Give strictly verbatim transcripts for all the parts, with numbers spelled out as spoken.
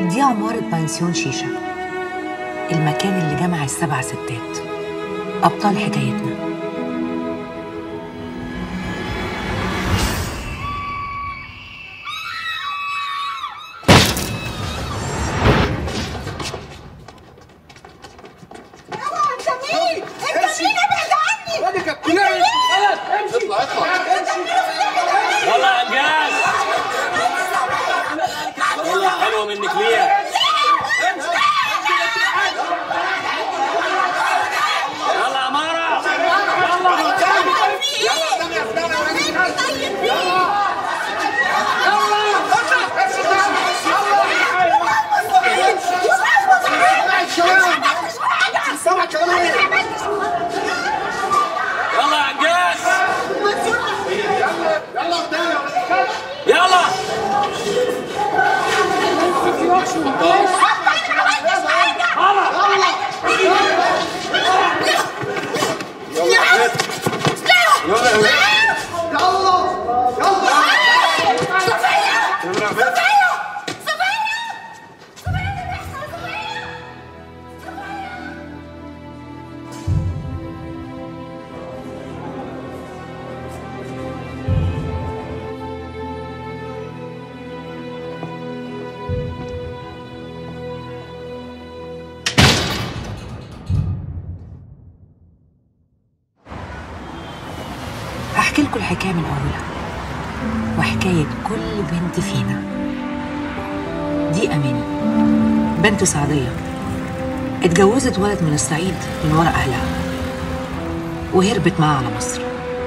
دي عمارة بنسيون شيشة، المكان اللي جمع السبع ستات أبطال حكايتنا. اطلع اطلع يلا يا انجاز. يلا حلوه منك ليا. يلا يا مارا يلا يلا هحكي لكم الحكاية من أولها، وحكاية كل بنت فينا. دي أماني بنت سعدية، اتجوزت ولد من الصعيد من ورا أهلها وهربت معاه على مصر.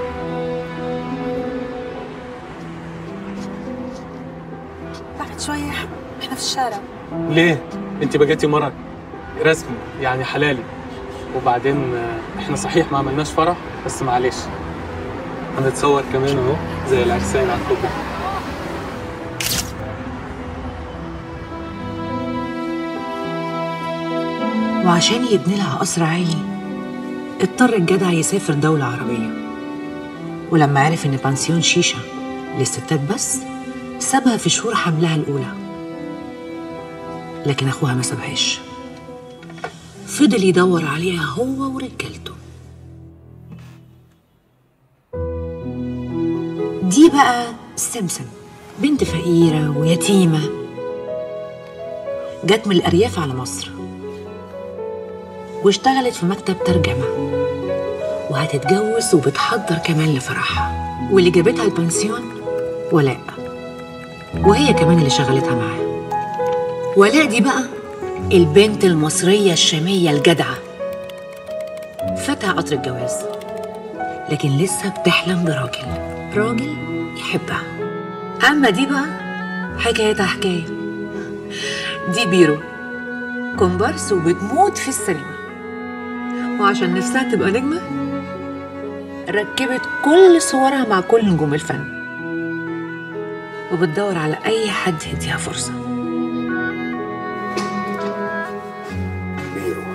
بعد شوية احنا في الشارع. ليه؟ انت بقيتي مرة رسمي يعني حلالي، وبعدين احنا صحيح ما عملناش فرح بس معلش هنتصور كمان اهو زي العرسان على الكوبري. وعشان يبني لها قصر عالي اضطر الجدع يسافر دولة عربية، ولما عرف إن بنسيون شيشة للستات بس سابها في شهور حملها الأولى، لكن أخوها ما سابهاش، فضل يدور عليها هو ورجالته. دي بقى سمسم بنت فقيرة ويتيمة، جت من الأرياف على مصر واشتغلت في مكتب ترجمة، وهتتجوز وبتحضر كمان لفرحها. واللي جابتها البنسيون ولاء، وهي كمان اللي شغلتها معاها. ولاء دي بقى البنت المصرية الشامية الجدعة، فاتها قطر الجواز لكن لسه بتحلم براجل راجل يحبها. أما دي بقى حكايتها حكاية. دي بيرو كومبارس وبتموت في السينما، وعشان نفسها تبقى نجمة ركبت كل صورها مع كل نجوم الفن، وبتدور على أي حد يديها فرصة. بيرو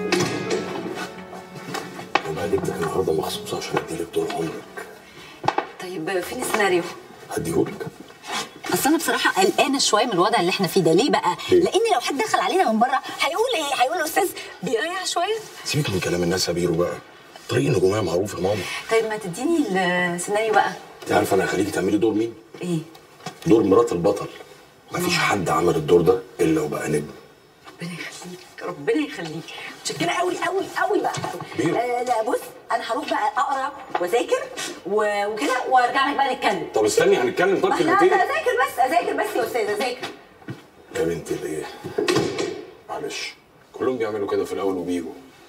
أنا جبتك النهارده مخصوص عشان أديلك طول عمرك. طيب فين السيناريو؟ هديهولك. اصل انا بصراحه قلقانه شويه من الوضع اللي احنا فيه ده. ليه بقى؟ ليه؟ لان لو حد دخل علينا من بره هيقول ايه؟ هيقول الاستاذ بيريح شويه. سيبك من كلام الناس يا بيرو بقى، طريق النجوميه معروف يا ماما. طيب ما تديني السيناريو بقى. انت عارفه انا هخليكي تعملي دور مين؟ ايه؟ دور مرات البطل. مفيش حد عمل الدور ده الا وبقى نجم. ربنا يخليك ربنا يخليك، متشكره قوي قوي قوي بقى. آه لا بص انا هروح بقى اقرا واذاكر وكده وارجع لك بقى نتكلم. طب استني هنتكلم. طب كلمتين. لا لا اذاكر بس اذاكر بس يا استاذ اذاكر. يا بنتي الايه؟ معلش كلهم بيعملوا كده في الاول وبيجوا.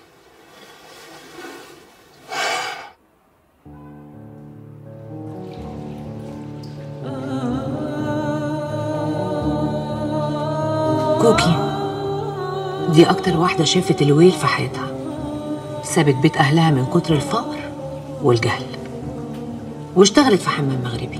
كوكي دي أكتر واحدة شافت الويل في حياتها، سابت بيت أهلها من كتر الفقر والجهل واشتغلت في حمام مغربي.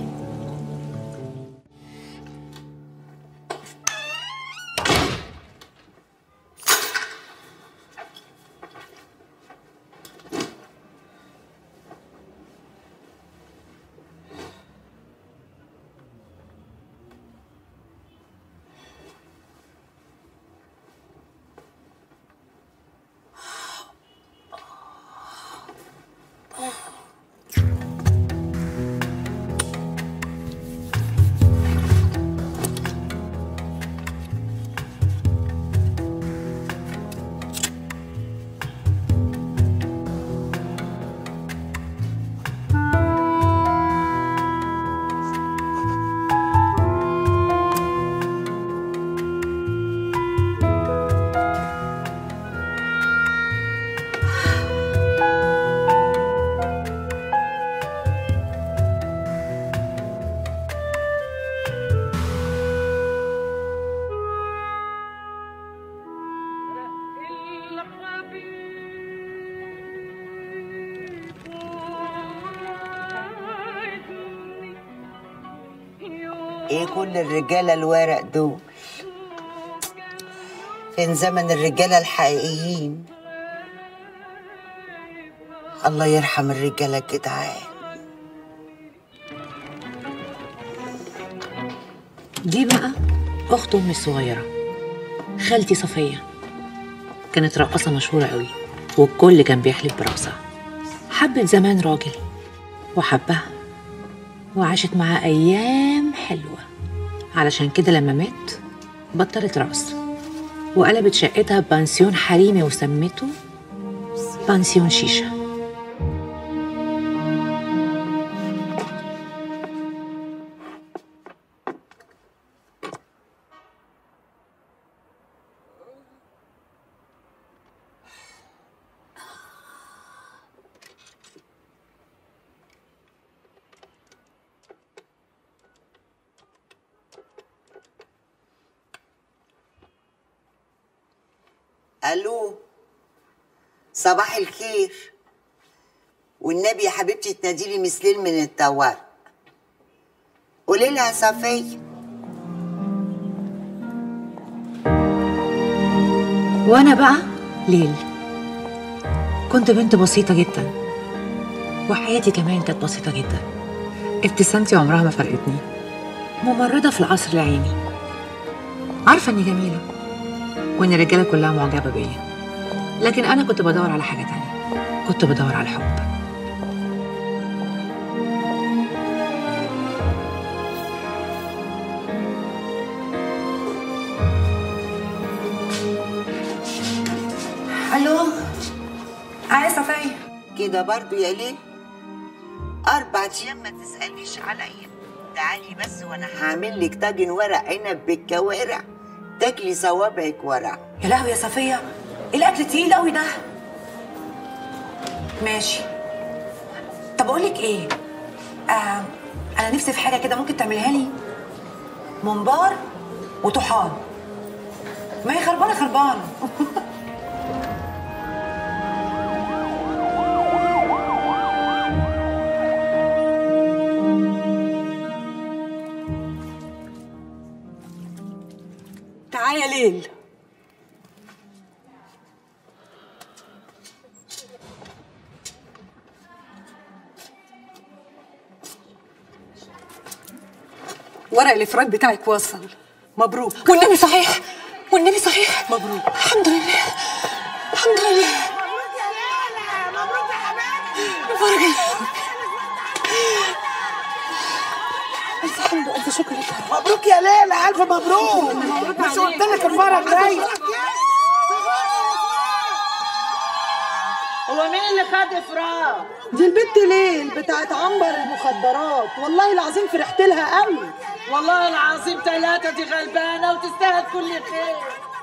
ايه كل الرجاله الورق دول؟ فين زمن الرجاله الحقيقيين؟ الله يرحم الرجاله الجدعان. دي بقى اخت امي الصغيره، خالتي صفيه، كانت رقاصه مشهوره قوي والكل كان بيحلف براسها. حبت زمان راجل وحبها وعاشت معاه ايام حلوه، علشان كده لما مات بطلت رقص وقلبت شقتها بانسيون حريمي وسمته بانسيون شيشه. الو، صباح الخير. والنبي يا حبيبتي تناديلي مثلين من الطوارئ. قولي لها صفيه. وانا بقى ليل، كنت بنت بسيطه جدا وحياتي كمان كانت بسيطه جدا. ابتسامتي عمرها ما فرقتني، ممرضه في العصر العيني، عارفه اني جميله وان الرجاله كلها معجبه بيا، لكن انا كنت بدور على حاجه تانية، كنت بدور على الحب. الو، اه صفية. كده برضو يا ليه؟ اربع ايام ما تساليش عليا. تعالي بس وانا هعمل لك طاجن ورق عنب بالكوارع تاكلي صوابعك ورق. يا لهوي يا صفية، ايه الاكل تقيل قوي ده؟ ماشي. طب اقول لك ايه؟ آه انا نفسي في حاجه كده، ممكن تعملها لي؟ ممبار وطحال. ما هي خربانه خربانه. تعالى يا ليل. ورق الافراج بتاعك وصل، مبروك. والنبي صحيح، والنبي صحيح، مبروك. الحمد لله، الحمد لله. مبروك يا ليلى، مبروك يا حبيبتي. فرج. ألف حمد وألف شكر لك. مبروك يا ليلى، الف مبروك. مش قلت لك الفرج جاي؟ هو مين اللي خد افراج؟ دي البت ليل بتاعت عنبر المخدرات، والله العظيم فرحت لها قوي. والله العظيم ثلاثة دي غلبانة وتستاهل كل خير.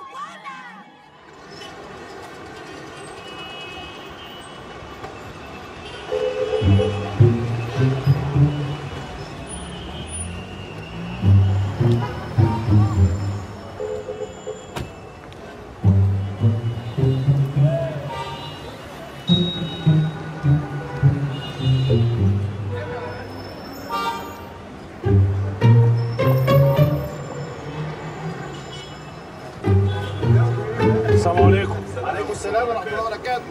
السلام عليكم. وعليكم السلام ورحمه الله وبركاته.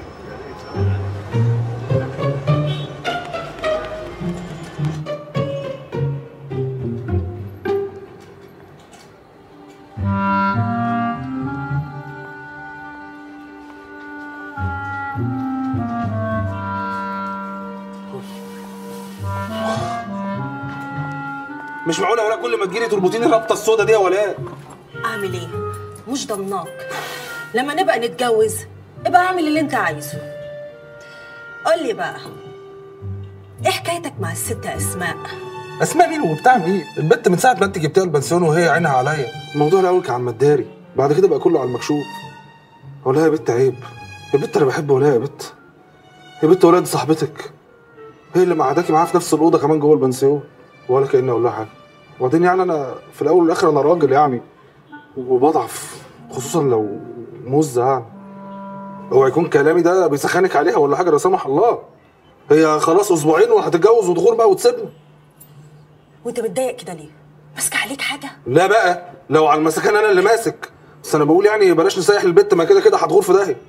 مش معقوله ولا كل ما تجيلي تربطيني الرابطه السودا دي يا ولاء. اعمل ايه؟ مش ضمناك. لما نبقى نتجوز ابقى اعمل اللي انت عايزه. قول لي بقى، ايه حكايتك مع الست اسماء؟ اسماء مين وبتاع مين؟ البت من ساعه ما انت جبتيها البنسيون وهي عينها عليا. الموضوع الاول كان على المداري، بعد كده بقى كله على المكشوف. ولا يا بت عيب، يا بت انا بحب ولا يا بت، يا بت ولا دي صاحبتك، هي اللي مقعداكي معاها في نفس الاوضه كمان جوه البنسيون، ولا كاني اقول لها حاجه. وبعدين يعني انا في الاول والاخر انا راجل يعني، وبضعف خصوصا لو مزه يعني. اوعى يكون كلامي ده بيسخنك عليها ولا حاجه لا سمح الله. هي خلاص اسبوعين وهتتجوز ودخول بقى وتسيبنا. وانت متضايق كده ليه؟ ماسكه عليك حاجه؟ لا بقى، لو على المسكان انا اللي ماسك، بس انا بقول يعني بلاش نسيح البت، ما كده كده هتغور في داهيه.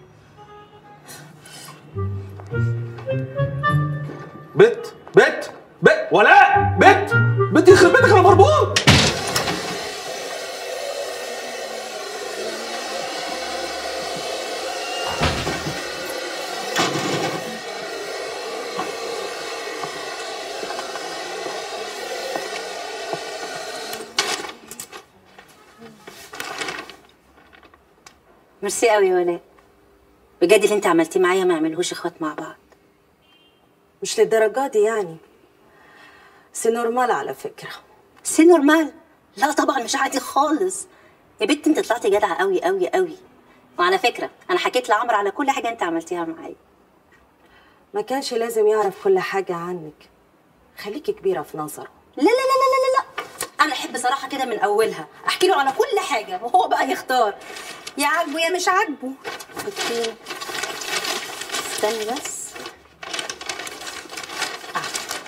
بت بت بت ولا بت بت يخرب بيتك انا مربوط. ميرسي قوي يا ولاء، بجد اللي انت عملتيه معايا ما يعملوش اخوات مع بعض. مش للدرجات دي يعني، سي نورمال على فكره. سي نورمال؟ لا طبعا مش عادي خالص يا بنت، انت طلعتي جدعه قوي قوي قوي. وعلى فكره انا حكيت لعمرو على كل حاجه انت عملتيها معايا. ما كانش لازم يعرف كل حاجه عنك، خليكي كبيره في نظره. لا لا لا لا لا لا، انا احب صراحه كده من اولها، احكي له على كل حاجه وهو بقى يختار يا عاجبه يا مش عاجبه. اوكي استني بس. آه.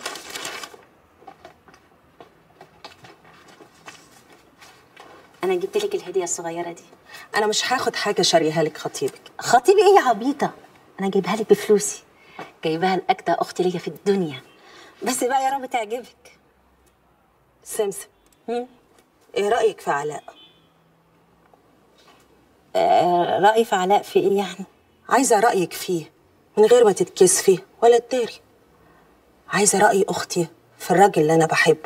انا جبت لك الهديه الصغيره دي. انا مش هاخد حاجه شاريها لك خطيبك. خطيبي ايه يا عبيطه؟ انا جايبها لك بفلوسي، جايبها لاجدع اختي ليا في الدنيا، بس بقى يا رب تعجبك. سمسم، ايه رايك في علاء؟ آه رايي في علاء في ايه يعني؟ عايزه رايك فيه من غير ما تتكسفي ولا تداري. عايزه راي اختي في الراجل اللي انا بحبه.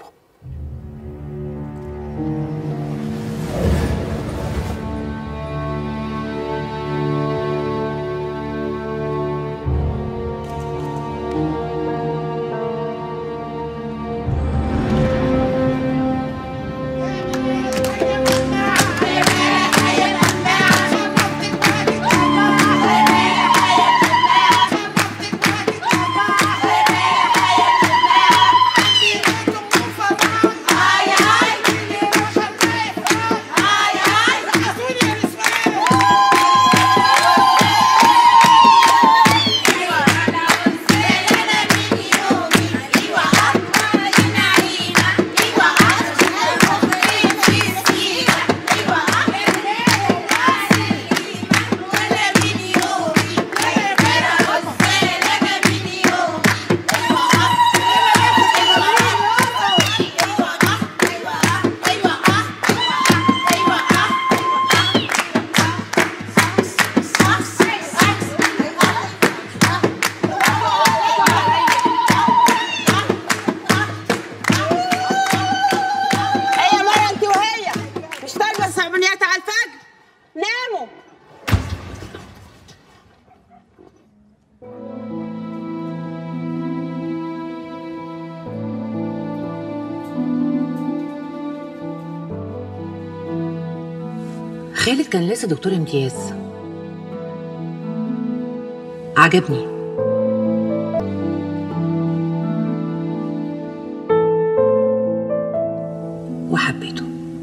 خالد كان لسه دكتور امتياز، عجبني وحبيته.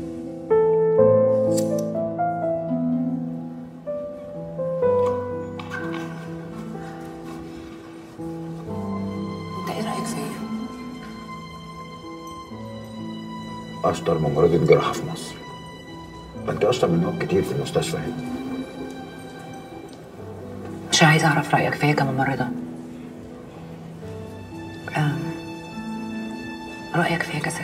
انت ايه رايك فيا؟ اشطر ممرضة جراحة في مصر. انت اشطر من نوع كتير في المستشفى هنا. مش عايزه اعرف رايك فيا كممرضه، آه. رايك فيا كست.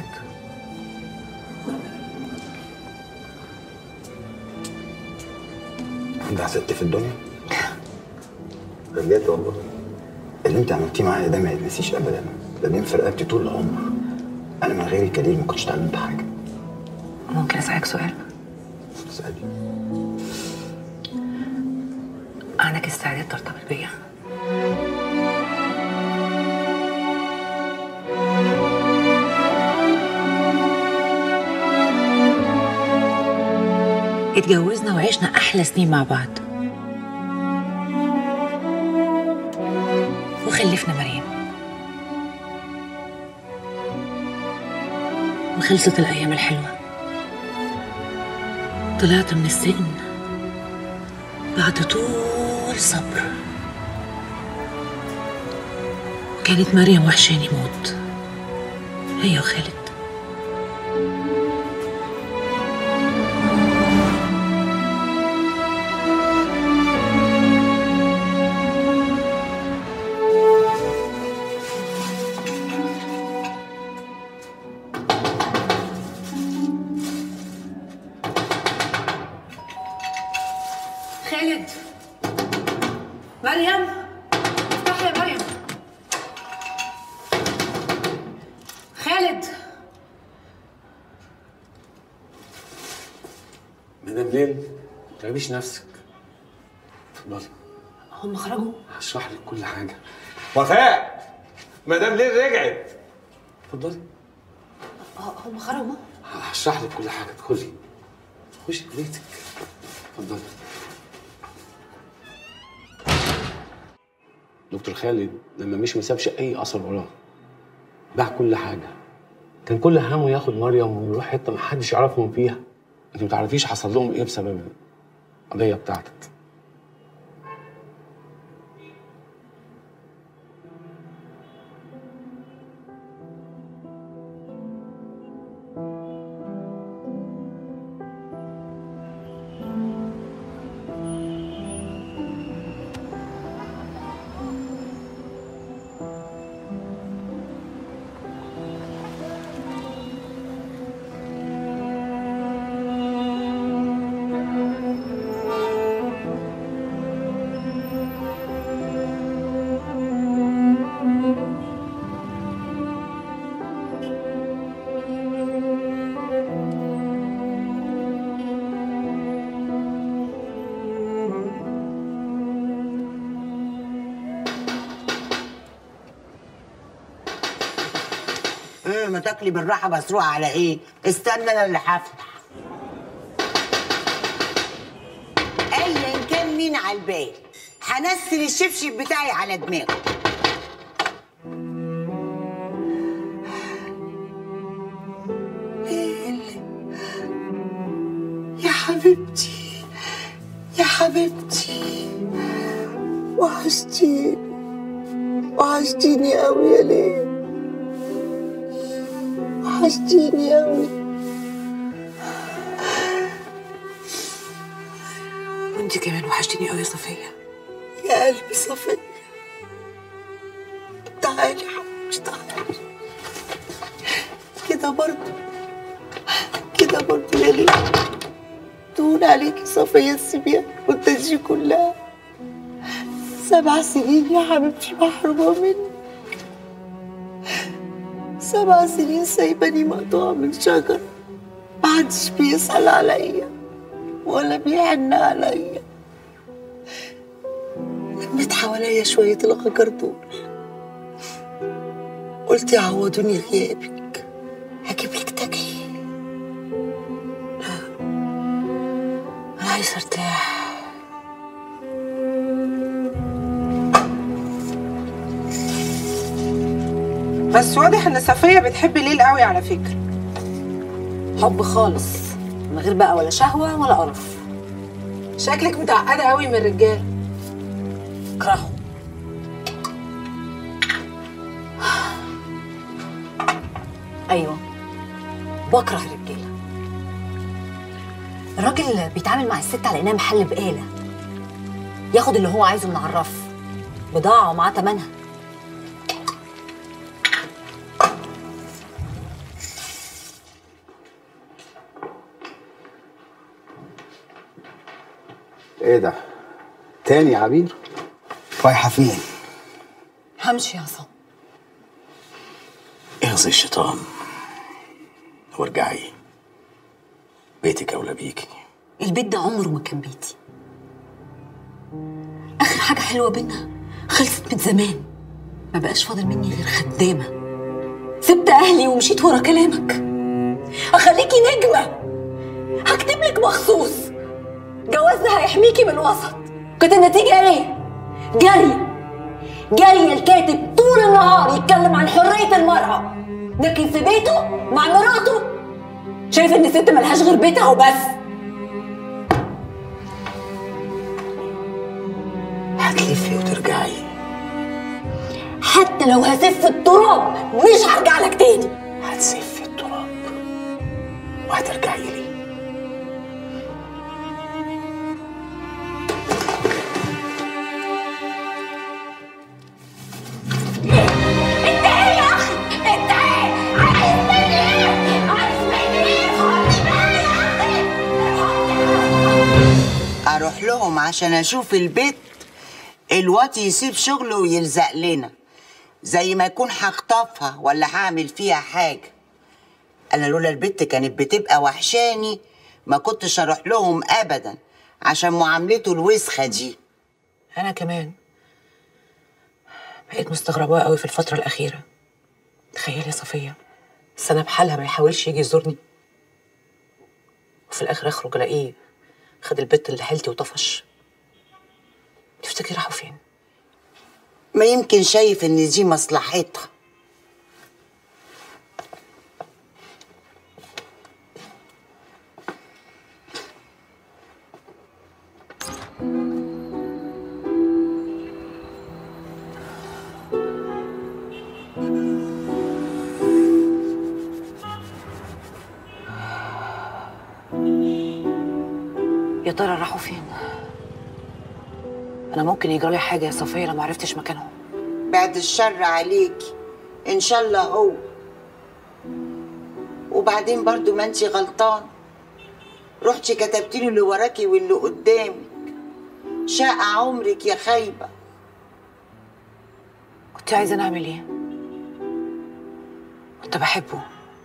عندها ست في الدنيا؟ بجد والله اللي انت عملتيه معايا ده ما يتنسيش ابدا، ده بين في رقبتي طول العمر. انا من غيرك يا ليل ما كنتش اتعلمت حاجه. ممكن اسالك سؤال؟ اسالي. عندك استعداد ترتبط بيا؟ اتجوزنا وعشنا احلى سنين مع بعض وخلفنا مريم، وخلصت الايام الحلوه. طلعت من السجن بعد طول صبر، وكانت مريم وحشاني موت، هي وخالد. خالد، مريم، افتحي يا مريم. خالد. مدام ليل ما تتعبيش نفسك. اتفضلي. هم خرجوا؟ هشرح لك كل حاجه. وفاء، مدام ليل رجعت. اتفضلي. هم خرجوا؟ هشرح لك كل حاجه. ادخلي خشي بيتك. اتفضلي. دكتور خالد لما مش ما سابش اي اثر وراه، باع كل حاجه، كان كل همه ياخد مريم ويروح حته محدش يعرفهم فيها. انت ما تعرفيش حصل لهم ايه بسبب القضيه بتاعتك. ايه ما تاكلي بالراحه مسروقه على ايه؟ استنى انا اللي هفتح. ايا كان مين على البال هنزل الشبشب بتاعي على دماغه. يا حبيبتي يا حبيبتي وحشتيني وحشتيني قوي يا ليل، وحشتيني قوي. وانت كمان وحشتيني قوي يا صفيه. يا قلبي صفيه، تعالي يا حبيبتي تعالي. كده برضه كده برضه يا ليل تهون عليكي صفيه السبيان والتدجي كلها. سبع سنين يا حبيبتي محرومه مني، سبع سنين سايباني مقطوعه من شجره، محدش بيسأل عليا ولا بيحن عليا. لميت حواليا شويه الغجر دول، قلت يعوضوني غيابك هجيب لك تاجي. لا انا عايزه ارتاح. بس واضح ان صفيه بتحب ليل قوي على فكره. حب خالص، من غير بقى ولا شهوه ولا قرف. شكلك متعقده قوي من الرجال. اكرهه. ايوه بكره الرجاله. الراجل بيتعامل مع الست على انها محل بقاله، ياخد اللي هو عايزه من على الرف، بضاعه ومعاه تمنها. ايه ده؟ تاني يا عبير؟ رايحة فين؟ همشي يا عصام. اغزي الشيطان وارجعي، بيتك اولى بيكي. البيت ده عمره ما كان بيتي. اخر حاجه حلوه بينا خلصت من زمان، ما بقاش فاضل مني غير خدامه. سبت اهلي ومشيت ورا كلامك. اخليكي نجمه، هكتب لك مخصوص جوازنا هيحميكي من الوسط. كانت النتيجه ايه؟ جري جري الكاتب طول النهار يتكلم عن حريه المراه، لكن في بيته مع مراته شايف ان الست ملهاش غير بيتها وبس. هتلفي وترجعي حتى لو هسف التراب مش هرجع لك تاني. هتسفي التراب وهترجعي لي. اروح لهم عشان اشوف البيت الوقت يسيب شغله ويلزق لنا، زي ما يكون هخطفها ولا هعمل فيها حاجه. انا لولا البت كانت بتبقى وحشاني ما كنتش اروح لهم ابدا عشان معاملته الوسخه دي. انا كمان بقيت مستغرباه قوي في الفتره الاخيره. تخيلي يا صفيه، سنه بحالها ما يحاولش يجي يزورني، وفي الاخر اخرج الاقيه خد البت اللي حيلتي وطفش. تفتكري راحوا فين؟ ما يمكن شايف ان دي مصلحتها. يا ترى راحوا فين؟ انا ممكن يجرى لي حاجه يا صفيه لو ما عرفتش مكانهم. بعد الشر عليكي، ان شاء الله هو. وبعدين برضو ما انتي غلطان، رحتي كتبتي له اللي وراكي واللي قدامك. شاء عمرك يا خايبه. كنت عايزه نعمل ايه؟ كنت بحبه،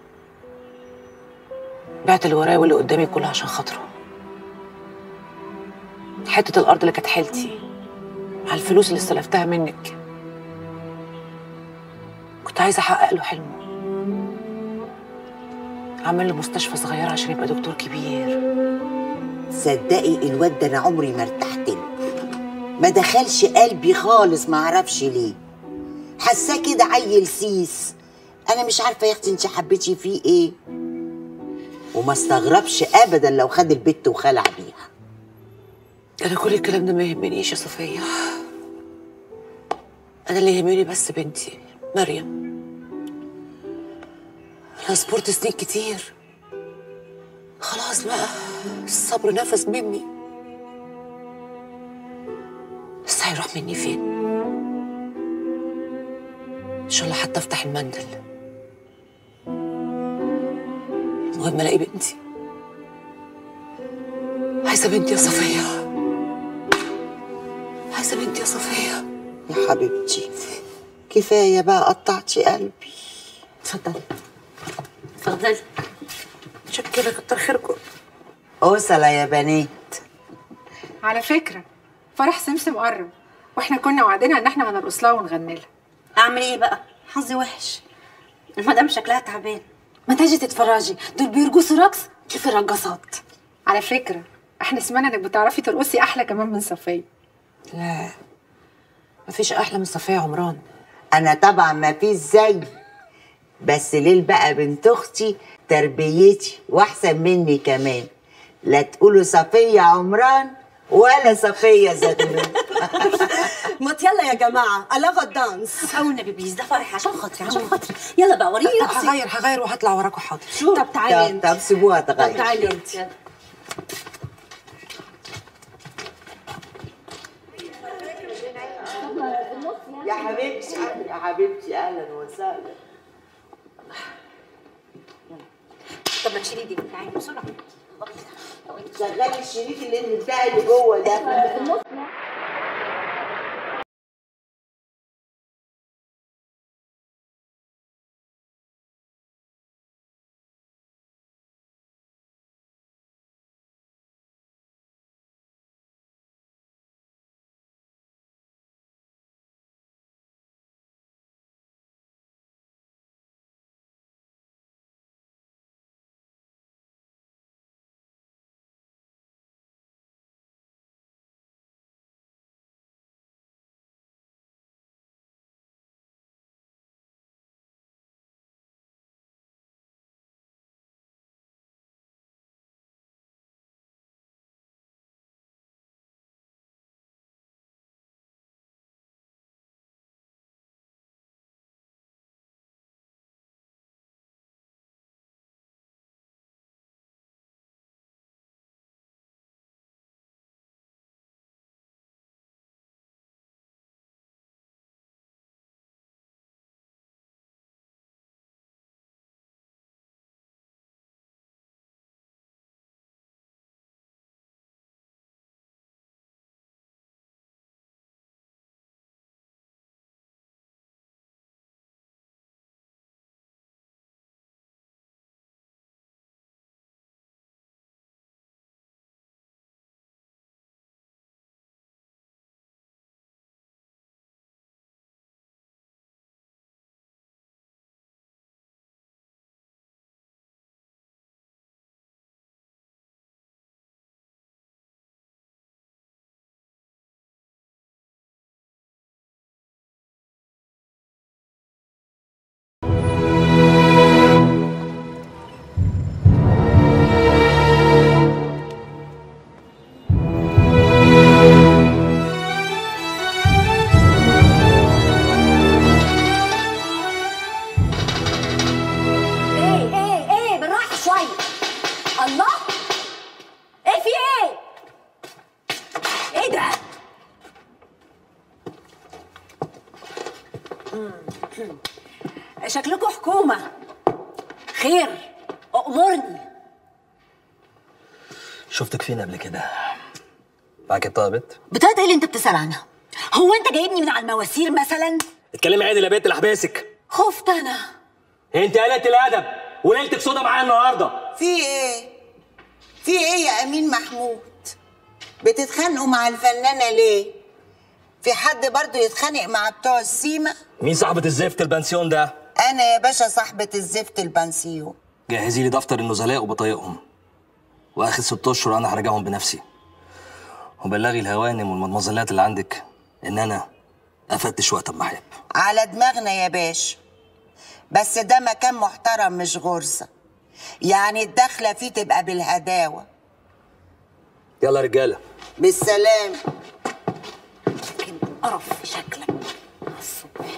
بعت اللي ورايا واللي قدامي كله عشان خاطره. حته الارض اللي كانت حيلتي على الفلوس اللي استلفتها منك، كنت عايزه احقق له حلمه، اعمل له مستشفى صغيره عشان يبقى دكتور كبير. تصدقي الواد ده انا عمري ما ارتحت له، ما دخلش قلبي خالص، ما اعرفش ليه. حاساه كده عيل سيس. انا مش عارفه يا اختي انت حبيتي فيه ايه، وما استغربش ابدا لو خد البت وخلع بيها. انا كل الكلام ده ما يهمنيش يا صفيه. انا اللي يهمني بس بنتي مريم. انا صبرت سنين كتير، خلاص بقى الصبر نفس مني، بس هيروح مني فين؟ ان شاء الله حتى افتح المندل، المهم الاقي بنتي. عايزه بنتي يا صفيه، عايزه بنتي يا صفيه. يا حبيبتي كفايه بقى، قطعتي قلبي. اتفضلي اتفضلي. شكرا، كتر خيركم. اوصله يا بنات. على فكرة فرح سمسم قرب، واحنا كنا وعدنا ان احنا هنرقص لها ونغني لها. اعمل ايه بقى؟ حظي وحش، المدام شكلها تعبان. ما تيجي تتفرجي، دول بيرقصوا رقص كيف الرقصات. على فكرة احنا سمعنا انك بتعرفي ترقصي احلى كمان من صفية. لا مفيش احلى من صفية عمران. انا طبعا ما فيش زي، بس ليل بقى بنت اختي تربيتي واحسن مني كمان. لا تقولوا صفية عمران ولا صفية زغلول. ما يلا يا جماعه الاغا الدانس. او النبي بليز، ده فرح عشان خاطري عشان خاطري. يلا بقى وريني رقصي. هغير هغير وهطلع وراكوا. حاضر. طب تعالي انت. طب سيبوها تغير. طب تعالي انت. يا حبيبتي يا حبيبتي اهلا وسهلا. طب ما تشيلي دي، تعالي بسرعه. شغلي الشريك اللي بتاعي اللي جوه ده. شكلكم حكومة. خير، أأمرني. شفتك فين قبل كده؟ معاك بطاقة بت؟ بطاقة ايه اللي انت بتسأل عنها؟ هو انت جايبني من على المواسير مثلا؟ اتكلمي عادي يا بنت اللي احبسك. خفت انا. انت قلة الأدب وليلتك سودا معايا النهارده. في ايه؟ في ايه يا امين محمود؟ بتتخانقوا مع الفنانة ليه؟ في حد برضو يتخانق مع بتوع السيما؟ مين صاحبة الزفت البنسيون ده؟ أنا يا باشا صاحبة الزفت البنسيون. جهزي لي دفتر النزلاء وبطايقهم، واخر ست اشهر انا هراجعهم بنفسي. وبلغي الهوانم والمدمزلات اللي عندك ان انا افتش وقت ما احب. على دماغنا يا باشا، بس ده مكان محترم مش غرزة، يعني الدخلة فيه تبقى بالهداوة. يلا رجالة بالسلام. قرف في شكلك الصبح.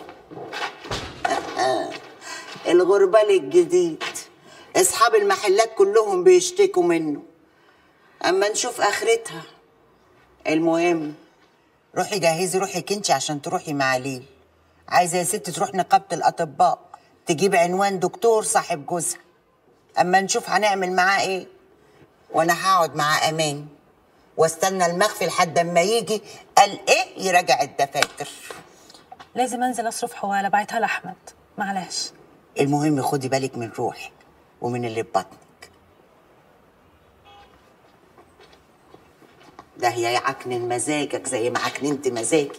الغربال الجديد، اصحاب المحلات كلهم بيشتكوا منه، اما نشوف اخرتها. المهم روحي جهزي روحك انتي عشان تروحي مع ليل. عايزه يا ست تروح نقابه الاطباء تجيب عنوان دكتور صاحب جوزها، اما نشوف هنعمل معاه ايه. وانا هقعد مع امان واستنى المخفي لحد اما يجي قال ايه يراجع الدفاتر. لازم انزل اصرف حواله بعتها لاحمد، معلش. المهم خدي بالك من روحك ومن اللي في بطنك. ده هي يعكنن مزاجك زي ما عكننت مزاجي.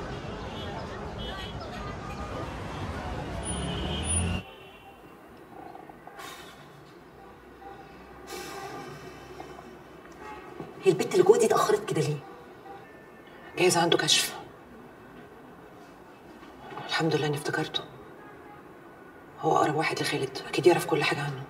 هي البت اللي جوه دي اتأخرت كده ليه؟ جايز عنده كشف. الحمد لله اني افتكرته. هو اقرب واحد لخالد، اكيد يعرف كل حاجه عنه.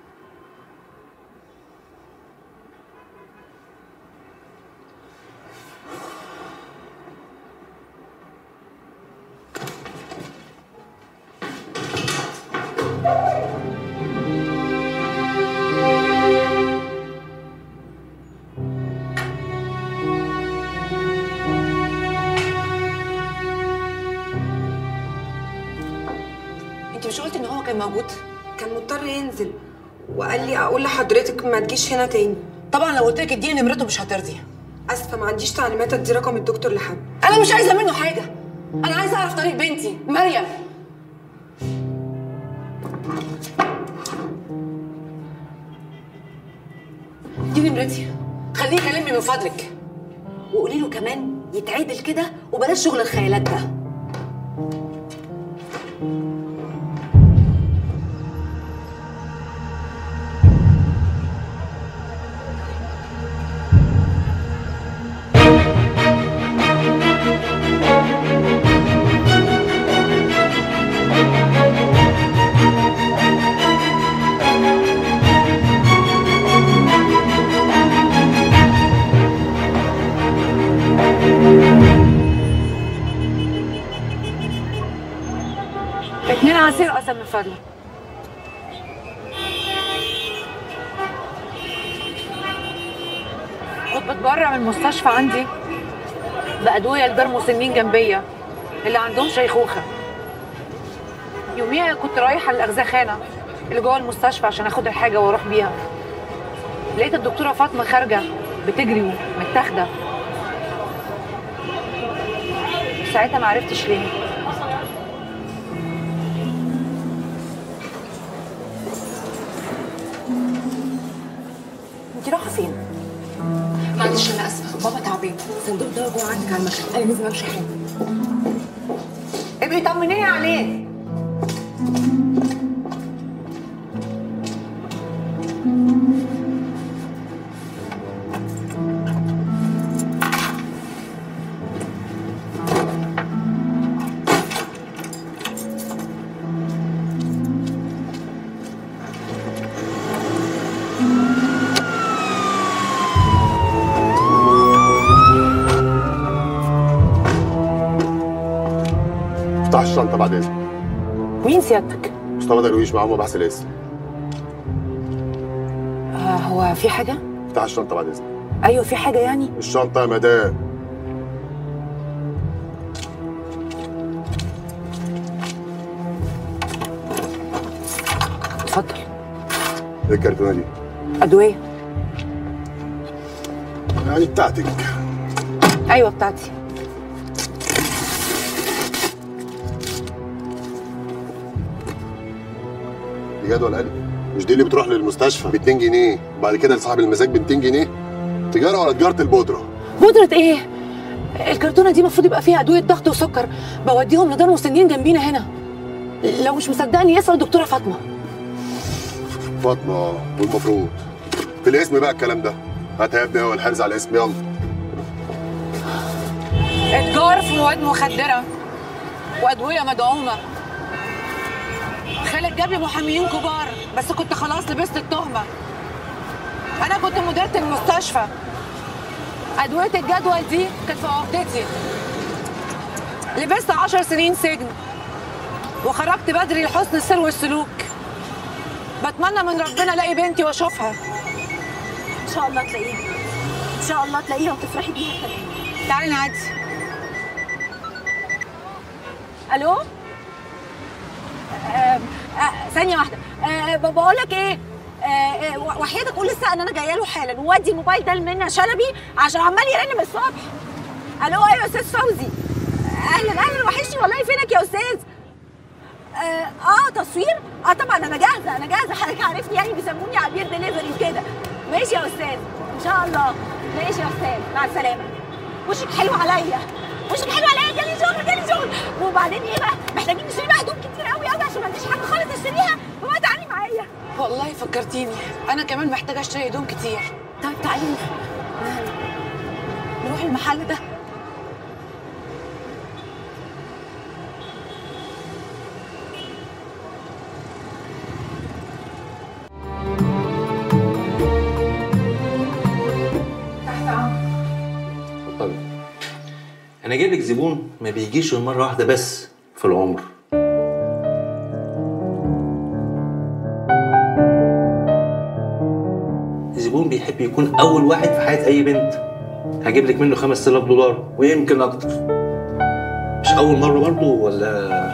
انت مش قلت ان هو كان موجود؟ كان مضطر ينزل وقال لي اقول لحضرتك ما تجيش هنا تاني. طبعا لو قلت لك اديني نمرته مش هترضي. اسفه ما عنديش تعليمات ادي رقم الدكتور لحد. انا مش عايزه منه حاجه، انا عايزه اعرف طريق بنتي مريم. دي نمرتي، خليه يكلمني من فضلك، وقولي له كمان يتعدل كده وبلاش شغل الخيالات ده. اتنين عصير قسم من فضلك. كنت بتبرع من المستشفى عندي بأدوية لدار مسنين جنبية اللي عندهم شيخوخة. يوميها كنت رايحة للأغزخانة اللي جوه المستشفى عشان اخد الحاجة واروح بيها. لقيت الدكتورة فاطمة خارجة بتجري ومتاخدة. ساعتها ما عرفتش ليه. انت رايحه فين؟ معلش انا اسفه، بابا تعبان. صندوق ده جوه عندك على المكتب، انا لازم امشي حالا. ابقي طمنيني عليه. افتح الشنطة بعد إذنك. مين سيادتك؟ مصطفى درويش معاهم مباحث الاسم. آه هو في حاجة؟ افتح الشنطة بعد إذنك. أيوه في حاجة يعني؟ الشنطة يا مدام. ايه الكرتونه دي؟ ادويه. يعني بتاعتك؟ ايوه بتاعتي. دي جدول قلب، مش دي اللي بتروح للمستشفى ب اتنين جنيه وبعد كده لصاحب المزاج ب ميتين جنيه؟ تجاره ولا تجاره البودره؟ بودره ايه؟ الكرتونه دي المفروض يبقى فيها ادويه ضغط وسكر، بوديهم لدار مسنين جنبينا هنا. لو مش مصدقني يسأل الدكتوره فاطمه. فاطمه والمفروض في الاسم بقى الكلام ده. هات يا ابني هو الحرز على الاسم يلا. اتجار في مواد مخدره وادويه مدعومه. خالد جاب لي محاميين كبار بس كنت خلاص لبست التهمه. انا كنت مديره المستشفى. ادويه الجدول دي كانت في عقدتي. لبست عشر سنين سجن وخرجت بدري لحسن السير والسلوك. بتمنى من ربنا الاقي بنتي واشوفها. ان شاء الله تلاقيها، ان شاء الله تلاقيها وتفرحي بيها كمان. تعالي نعدي. الو؟ آه آه ثانية واحدة. آه بقول لك ايه؟ آه آه وحياتك قول لسه ان انا جايه له حالا وودي الموبايل ده لمنى شلبي عشان عمال يرن من الصبح. الو ايوه يا استاذ فوزي. اهلا اهلا وحشني والله. فينك يا استاذ؟ اه, آه تصوير؟ اه طبعا انا جاهزه انا جاهزه. حضرتك عارفني يعني بيسموني عبير دليفري وكده. ماشي يا استاذ ان شاء الله. ماشي يا استاذ مع السلامه. وشك حلو عليا وشك حلو عليا. جالي شغل جالي شغل. وبعدين ايه بقى؟ محتاجين نشتري بقى هدوم كتير قوي قوي عشان ما عنديش حاجه خالص اشتريها. فبقى تعالي معايا. والله فكرتيني انا كمان محتاجه اشتري هدوم كتير. طيب تعالي نروح المحل ده. انا جايب لك زبون ما بيجيش غير مره واحده بس في العمر. زبون بيحب يكون اول واحد في حياه اي بنت. هجيب لك منه خمسة آلاف دولار ويمكن اكتر. مش اول مره برضه ولا؟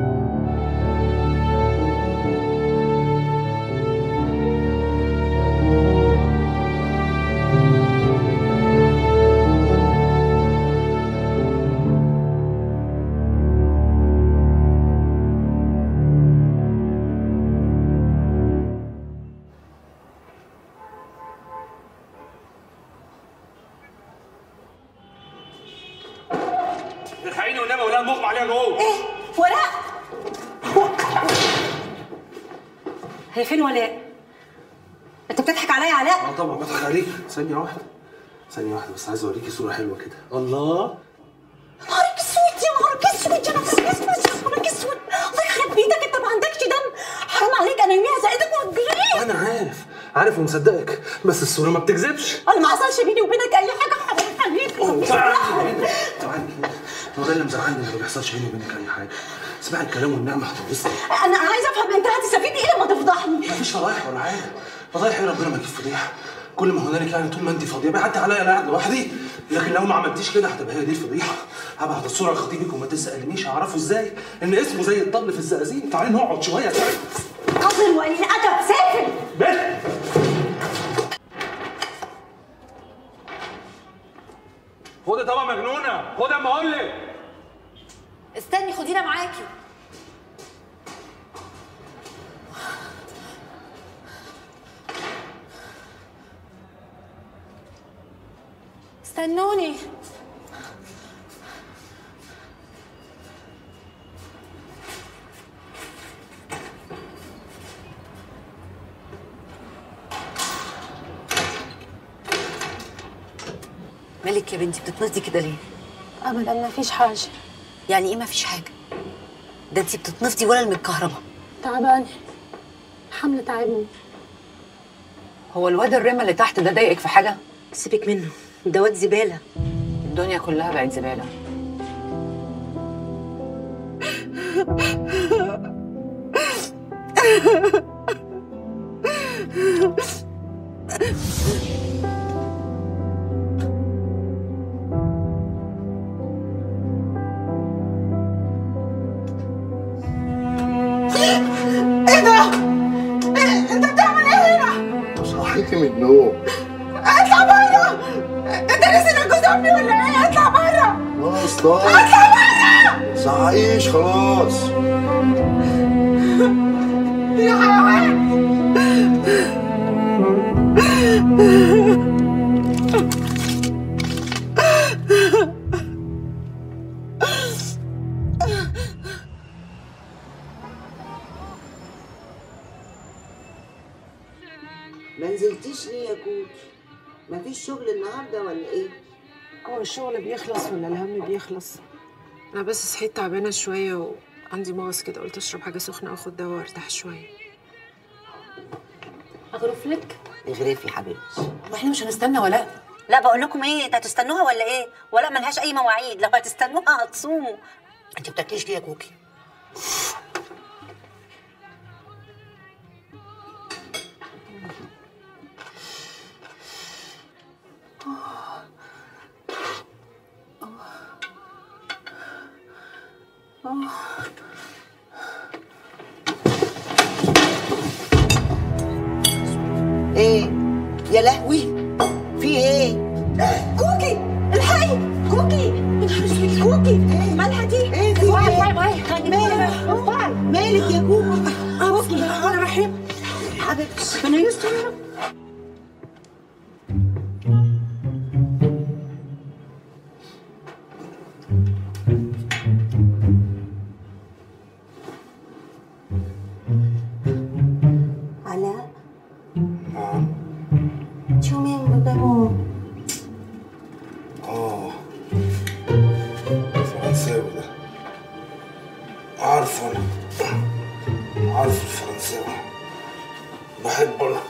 الحقيني والنبي ولا المغمى عليها جوه. ايه؟ ولاء؟ هي فين ولاء؟ انت بتضحك عليا يا علاء؟ اه طبعا بضحك عليك. ثانية واحدة ثانية واحدة بس عايز اوريكي صورة حلوة كده. الله نهارك اسود يا نهارك اسود يا نهارك اسود يا نهارك اسود. الله يخرب بيتك انت ما عندكش دم. حرام عليك انا يوميها زقتك وهتجري. انا عارف عارف ومصدقك بس الصورة ما بتكذبش. انا ما حصلش بيني وبينك اي حاجة. حرام عليك. تعالي تعالي هو ده اللي مزعلني ان ما بيحصلش بيني وبينك اي حاجة. اسمعي الكلام والنعمة هتورثني. انا عايزه افهم انت هتستفيد ايه لما تفضحني؟ مفيش فضايح ولا حاجة. فضايح ايه ربنا ما يجيب فضيحة. كل ما هنالك يعني طول ما انت فاضيه بيعدي عليا انا قاعد لوحدي. لكن لو ما عملتيش كده هتبقى هي دي الفضيحه. هبعت الصوره لخطيبك وما تسالنيش هعرفه ازاي ان اسمه زي الطبل في الزقازيق. تعالي نقعد شويه. تعالي قاتل وقليل ادب. سافر بس. خدي طبعا مجنونه. خدي اما اقول لك. استني خدينا معاكي. استنوني. مالك يا بنتي بتتنطي كده ليه؟ ابدا ما فيش حاجه. يعني ايه ما فيش حاجه؟ ده انتي بتتنفضي ولا المتكهربه؟ تعبانه. حمل تعبني. هو الواد الرمى اللي تحت ده ضايقك في حاجه؟ سيبك منه ده واد زباله. الدنيا كلها بقت زباله. ايه ده؟ إيه؟ انت بتعمل ايه هنا؟ هتضربني ولا ايه؟ اطلع بره. خلاص طيب. اطلع بره. صحيش خلاص. يا حيوان. ما نزلتيش ليه يا كوكي؟ مفيش شغل النهارده ولا ايه؟ هو الشغل بيخلص ولا الهم بيخلص؟ انا بس صحيت تعبانه شويه وعندي مغص كده، قلت اشرب حاجه سخنه واخد دواء وارتاح شويه. اغرف لك؟ اغرفي حبيبتي. واحنا مش هنستنى ولاء؟ لا بقول لكم ايه، انتوا هتستنوها ولا ايه؟ ولا ملهاش اي مواعيد، لو هتستنوها هتصوموا. انت بتاكليش ليه يا كوكي؟ ايه؟ يا لهوي في ايه؟ كوكي الحقي كوكي. كوكي مالها دي؟ ايه في واي ايه؟ واي مالك؟ مالك يا كوكي؟ اه بسم الله الرحمن الرحيم. حبيبتي ربنا يستر يا رب. علاء شو مين بدمو؟ اه فرنساوي ده عارفه انا عارف الفرنساوي بحبه انا.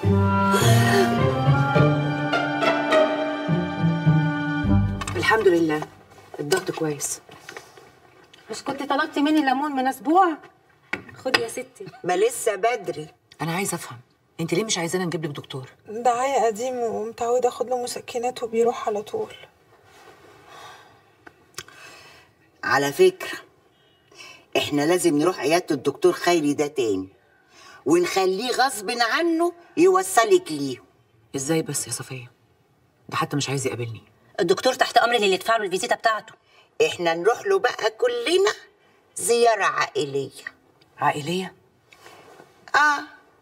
الحمد لله الضغط كويس. مش كنت طلبتي مني ليمون من اسبوع؟ خدي يا ستي. ما لسه بدري. انا عايزه افهم انت ليه مش عايزانا نجيب لك دكتور؟ ده عيا قديم ومتعودة اخد له مسكنات وبيروح على طول. على فكرة احنا لازم نروح عيادة الدكتور خيري ده تاني ونخليه غصب عنه يوصلك ليه. ازاي بس يا صفية؟ ده حتى مش عايز يقابلني. الدكتور تحت امر اللي يدفع له الفيزيتا بتاعته. احنا نروح له بقى كلنا زيارة عائلية. عائلية؟ اه.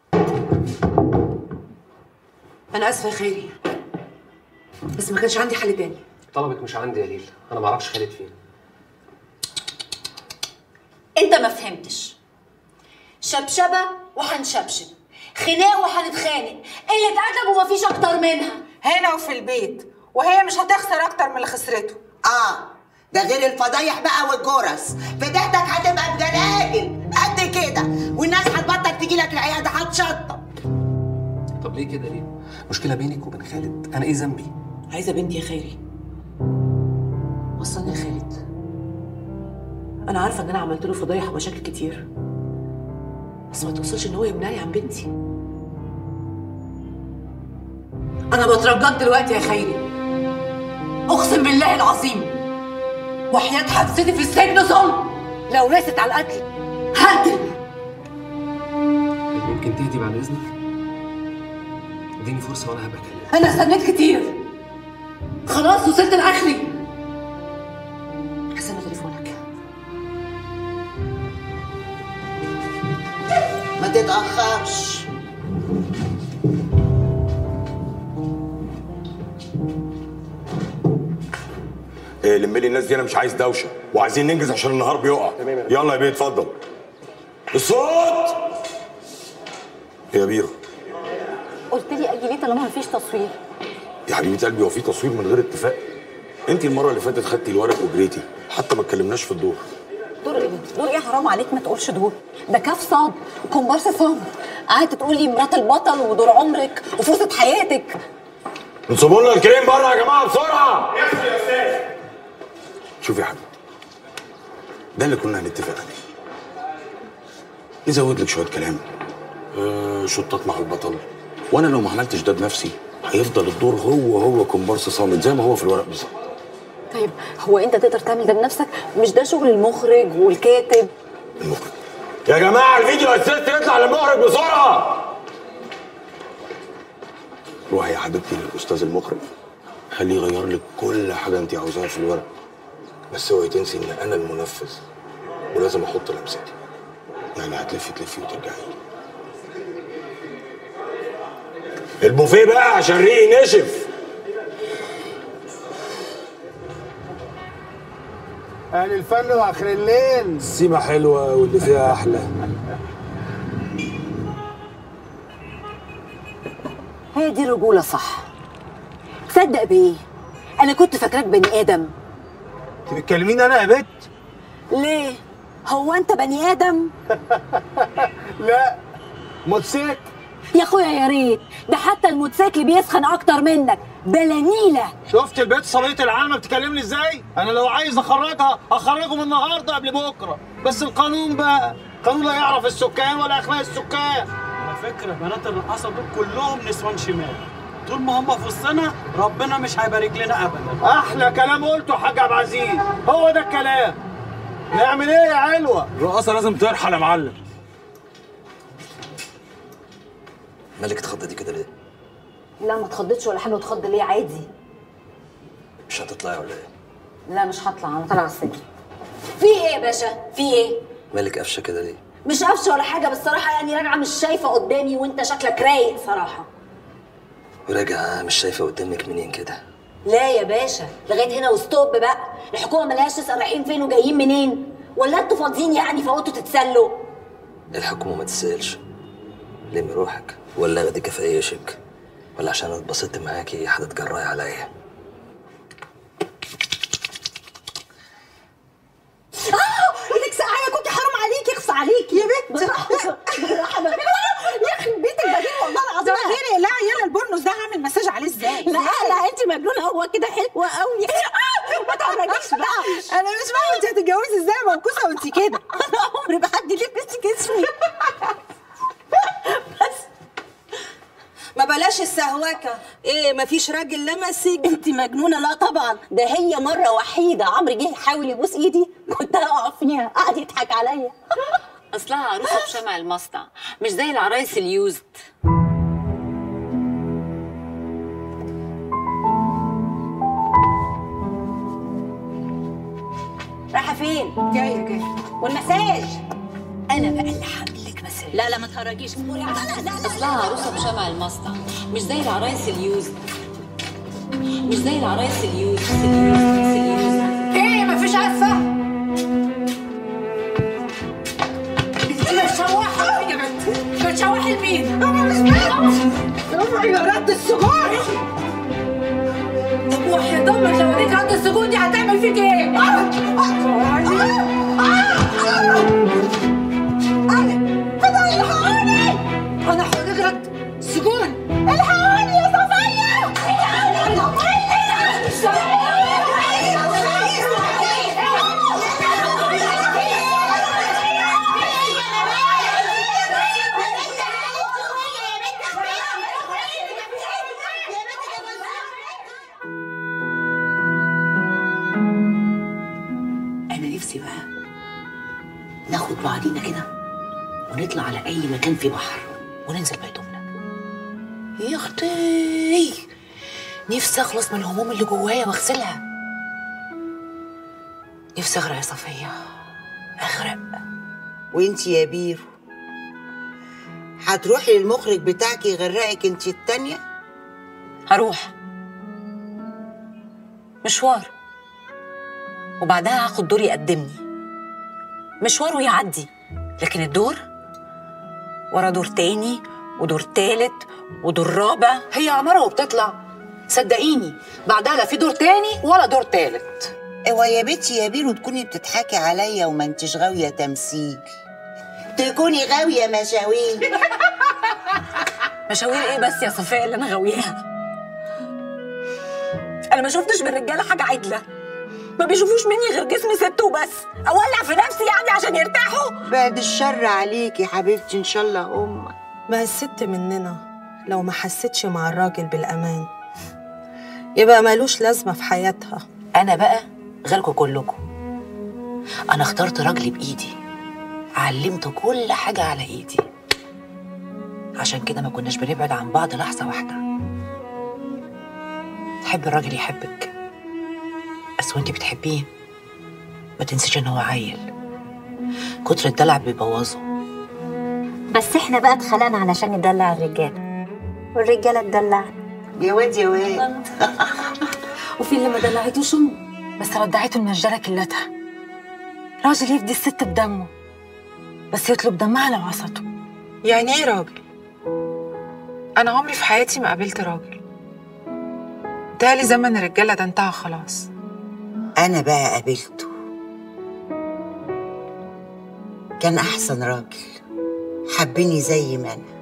انا اسفة يا خيري بس ما كانش عندي حل تاني. طلبك مش عندي يا ليل، انا ما اعرفش خالد فين. انت ما فهمتش. شبشبه وهنشبشب، خناق وهنتخانق، قله ادب ومفيش اكتر منها. هنا وفي البيت، وهي مش هتخسر اكتر من اللي خسرته. اه ده غير الفضايح بقى والجرس. فديتك هتبقى بجلاجل قد كده والناس هتبطل تجي لك العياده هتشطب. طب ليه كده ليه؟ مشكله بينك وبين خالد، انا ايه ذنبي؟ عايزه بنتي يا خيري. وصلني لخالد. انا عارفه ان انا عملت له فضايح ومشاكل كتير بس ما توصلش ان هو يمنعني عن بنتي. انا بترجاك دلوقتي يا خيري، اقسم بالله العظيم وحياة حبستي في السجن ظلم. لو رست على القتل هقتل. ممكن تهدي بعد اذنك؟ اديني فرصه وانا هبقى اكلمك. انا استنيت كتير خلاص وصلت لاخري. هستنى تليفونك. ما تتأخرش. إيه لملي الناس دي، انا مش عايز دوشه وعايزين ننجز عشان النهار بيقع. يلا يا بيه اتفضل. الصوت يا بيرو. قلت لي اجي ليه طالما مفيش تصوير؟ يا حبيبه قلبي هو في تصوير من غير اتفاق؟ انت المره اللي فاتت خدتي الورق وجريتي حتى ما اتكلمناش في الدور. دور ايه؟ دور ايه؟ حرام عليك ما تقولش دور، ده كاف صاد كومبارس صاد. قعدت تقول لي مرات البطل ودور عمرك وفرصه حياتك. انصبوا لنا الكريم بره يا جماعه بسرعه. يا استاذ. شوفي يا حبيبتي، ده اللي كنا هنتفق عليه. نزود لك شويه كلام، آه شطات مع البطل، وانا لو ما عملتش ده بنفسي هيفضل الدور هو هو كومبارس صامت زي ما هو في الورق بالظبط. طيب هو انت تقدر تعمل ده بنفسك؟ مش ده شغل المخرج والكاتب؟ المخرج يا جماعه الفيديو اسيست يطلع للمخرج بسرعه. روحي يا حبيبتي للاستاذ المخرج خليه يغير لك كل حاجه انت عاوزاها في الورق، بس اوعي تنسي ان انا المنفذ ولازم احط لمستي. يعني هتلفي تلفي وترجعي لي. البوفيه بقى عشان ريقي نشف. اهل الفن واخر الليل. السيمه حلوه واللي فيها احلى. هي دي الرجوله صح. تصدق بايه؟ انا كنت فاكراك بني ادم. انت بتكلميني انا يا بت؟ ليه؟ هو انت بني ادم؟ لا موتوسيكل. يا اخويا يا ريت، ده حتى الموتوسيكل بيسخن اكتر منك بلانيله. شفت البت صلية العالمة بتكلمني ازاي؟ انا لو عايز اخرجها اخرجه من النهارده قبل بكره، بس القانون بقى قانون لا يعرف السكان ولا اخلاق السكان. على فكره بنات الرقاصه دول كلهم نسوان شمال، طول ما هم في وسطنا ربنا مش هيبارك لنا ابدا. احلى كلام قلته يا حاج عبد العزيز، هو ده الكلام. نعمل ايه يا علوه؟ الرقاصه لازم ترحل يا معلم. مالك اتخضيتي كده ليه؟ لا ما اتخضيتش ولا حاجه، اتخض ليه عادي. مش هتطلعي ولا ايه؟ لا مش هطلع، انا طالعه السجن. في ايه يا باشا؟ في ايه؟ مالك قفشه كده ليه؟ مش قفشه ولا حاجه، بس صراحه يعني راجعه مش شايفه قدامي وانت شكلك رايق صراحه. وراجعه مش شايفه قدامك منين كده؟ لا يا باشا لغايه هنا وستوب بقى، الحكومه ملهاش تسال رايحين فين وجايين منين، ولا انتوا فاضيين يعني فقلتوا تتسلوا؟ الحكومه ما تسالش. لمي روحك، ولا اخدك في اي شك، ولا عشان اتبسطت معاكي هتتجرأي عليا؟ اه ايدك ساقعه، كنت حرام عليكي، اخص عليكي يا بنت. بالراحه بالراحه يخرب بيتك بدين والله العظيم. غيري لا عيال البورنوس ده هعمل مساج عليه ازاي؟ لا لا انت مجنونه، هو كده حلوه قوي. ما تعرجيش بقى. انا مش فاهمه انت هتتجوزي ازاي منكوسه وانت كده؟ انا عمري ما حد لبس جسمي. ما بلاش السهوكه. ايه مفيش راجل لمسك؟ انت مجنونه. لا طبعا، ده هي مره وحيده عمرو جه يحاول يبوس ايدي كنت هقع فيها، قعد يضحك عليا. اصلها عروسه بشمع المصنع، مش زي العرايس اليوزد. رايحه فين؟ جايه جايه. والمساج انا بقى اللي هعمل لك مساج. لا لا ما تهرجيش، اصبري على اصلها عروسه بشمع المصنع، مش زي العرايس اليوزد. مش زي العرايس اليوزد. ايه مفيش عارفه؟ بتشوحي يا بنت، بتشوحي لمين؟ انا مش فاهمه. اوعي يا رد السجون. طب وحياة امك لو اوريك رد السجون دي هتعمل فيك ايه؟ فضل الحقوني. انا هوريك رد السجون. الحقوني يا صفيه. الحقوني يا صفيه. نفسي بقى ناخد بعضينا كده ونطلع على اي مكان فيه بحر وننزل بهدومنا. يا اختي نفسي اخلص من الهموم اللي جوايا واغسلها. نفسي اغرق يا صفيه، اغرق. وانتي يا بيرو هتروحي للمخرج بتاعك يغرقك انتي التانية؟ هروح مشوار وبعدها هاخد دور يقدمني. مشوار ويعدي، لكن الدور ورا دور تاني ودور تالت ودور رابع. هي عمارة وبتطلع، صدقيني بعدها لا في دور تاني ولا دور تالت. اوعى يا بنتي يا بيرو تكوني بتضحكي عليا وما انتش غاوية تمثيل، تكوني غاوية مشاوير. مشاوير ايه بس يا صفية اللي انا غاوياها؟ انا ما شفتش بالرجالة حاجة عدلة، ما بيشوفوش مني غير جسمي ست وبس. اولع في نفسي يعني عشان يرتاحوا؟ بعد الشر عليكي يا حبيبتي، ان شاء الله امك. ما الست مننا لو ما حستش مع الراجل بالامان يبقى مالوش لازمه في حياتها. انا بقى غيركم كلكم، انا اخترت راجلي بايدي، علمته كل حاجه على ايدي، عشان كده ما كناش بنبعد عن بعض لحظه واحده. تحب الراجل يحبك، بس وانت بتحبيه ما تنسيش ان هو عيل، كتر الدلع بيبوظه. بس احنا بقى اتخلقنا علشان ندلع الرجاله، والرجاله تدلعنا. يا واد يا واد. وفي اللي ما دلعتوش امه بس رضعته المنجله كلتها. راجل يفدي الست بدمه بس يطلب دمها لو عصته. يعني ايه راجل؟ انا عمري في حياتي ما قابلت راجل. تالي زمن الرجاله ده انتهى خلاص. انا بقى قابلته، كان احسن راجل، حبني زي ما انا،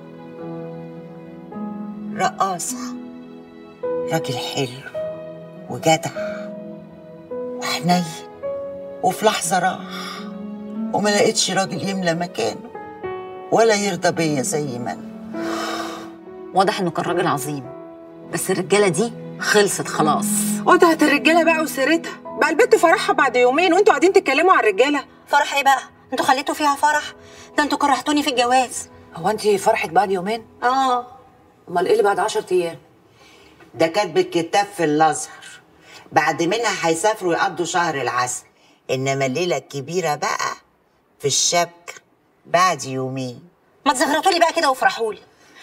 رقاصه، راجل حلو وجدع وحنين، وفي لحظه راح وما لقيتش راجل يملى مكانه ولا يرضى بيا زي ما انا. واضح انه كان راجل عظيم، بس الرجاله دي خلصت خلاص. قطعت الرجاله بقى وسيرتها، بقى البت فرحها بعد يومين وانتوا قاعدين تتكلموا على الرجاله. فرح ايه بقى؟ انتوا خليتوا فيها فرح؟ ده انتوا كرهتوني في الجواز. هو انت فرحك بعد يومين؟ اه. امال ايه اللي بعد عشرة ايام؟ ده كاتب الكتاب في الازهر، بعد منها هيسافروا يقضوا شهر العسل، انما الليله الكبيره بقى في الشبكه بعد يومين. ما تزغرطوا لي بقى كده وافرحوا لي.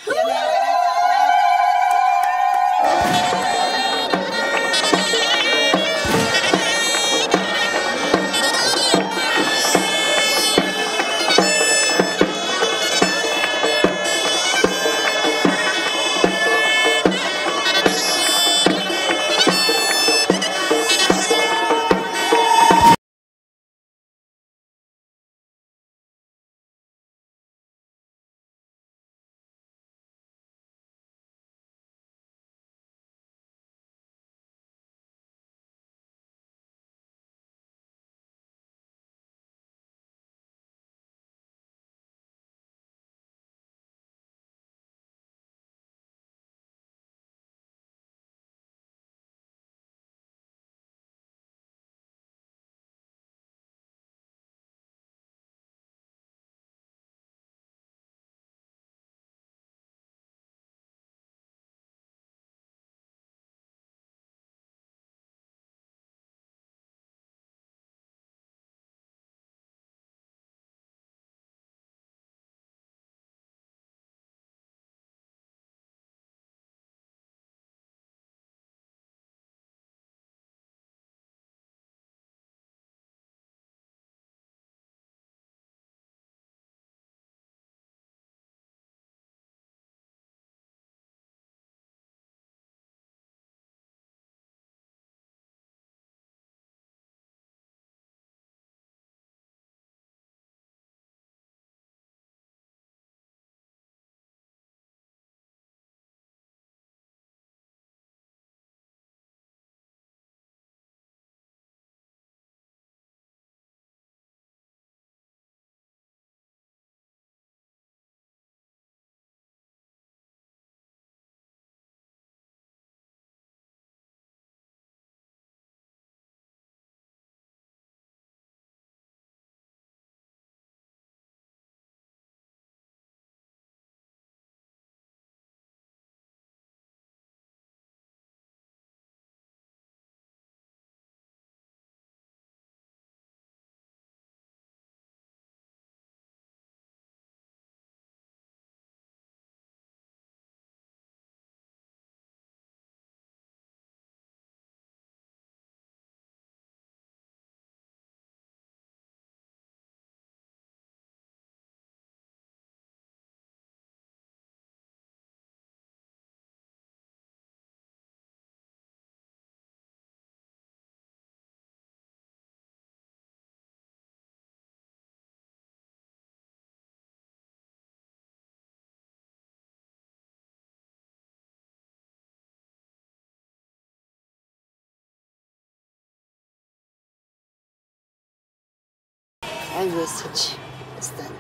ايوه يا ستي، استنى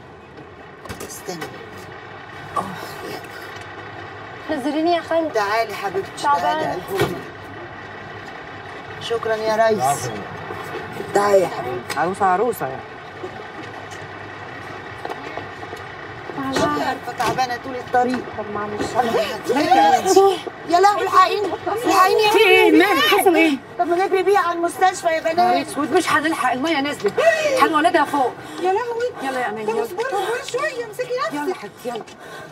استنى. اه يا نزليني يا خالد. تعالي حبيبتي، تعالي قلبومي. شكرا يا ريس. تعالي يا حبيبتي. عروسه عروسه يعني. شكرا عارفه تعبانه طول الطريق. طب معلش انا يا لهوي الحقيني الحقيني يا في ايه؟ مالك؟ حصل ايه؟ طب ما نجري بيها على المستشفى يا بنات. نهار اسود مش هنلحق، الميه نزلت، هنولدها فوق. يا لهوي يلا يا امان طب يلا. اصبري اصبري شويه امسكي نفسك. يلا حبيبتي يلا.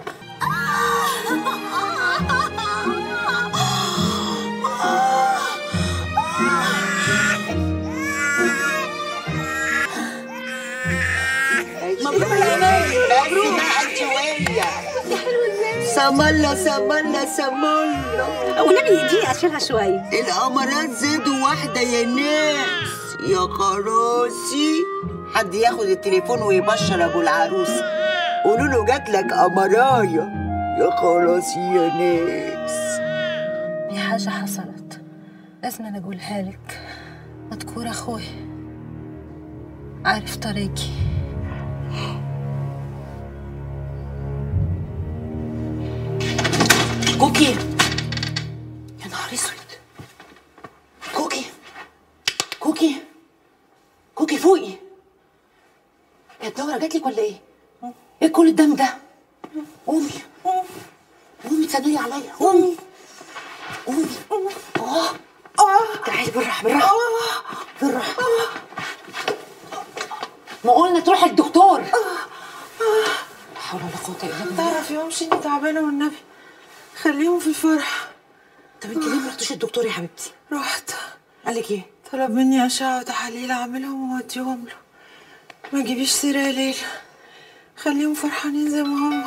مبروك يا امان. مبروك بقى شويه. سمالة سمالة سمالة. والنبي يديني اشيلها شويه. القمرات زادوا واحدة يا ناس. يا خراسي حد ياخد التليفون ويبشر ابو العروس، قولوا له جات لك قمرايه. يا خراسي يا ناس. دي حاجة حصلت لازم أنا أقولها لك. مذكور أخوي عارف طريقي. كوكي يا نهار اسود. كوكي كوكي كوكي فوقي. يا الدورة جاتلك ولا ايه؟ ايه كل الدم ده؟ قومي قومي تسندي عليا. قومي قومي. اه اه تعالي بالراحة بالراحة بالراحة. ما قلنا تروحي الدكتور. لا حول ولا قوة الا بالله. تعرف يا امشي اني تعبانه والنبي خليهم في الفرح. طب انت ليه ما رحتوش الدكتور يا حبيبتي؟ رحت. قال لك ايه؟ طلب مني اشعه وتحاليل اعملهم واوديهم له. ما تجيبيش سيره يا ليلى، خليهم فرحانين زي ما هم.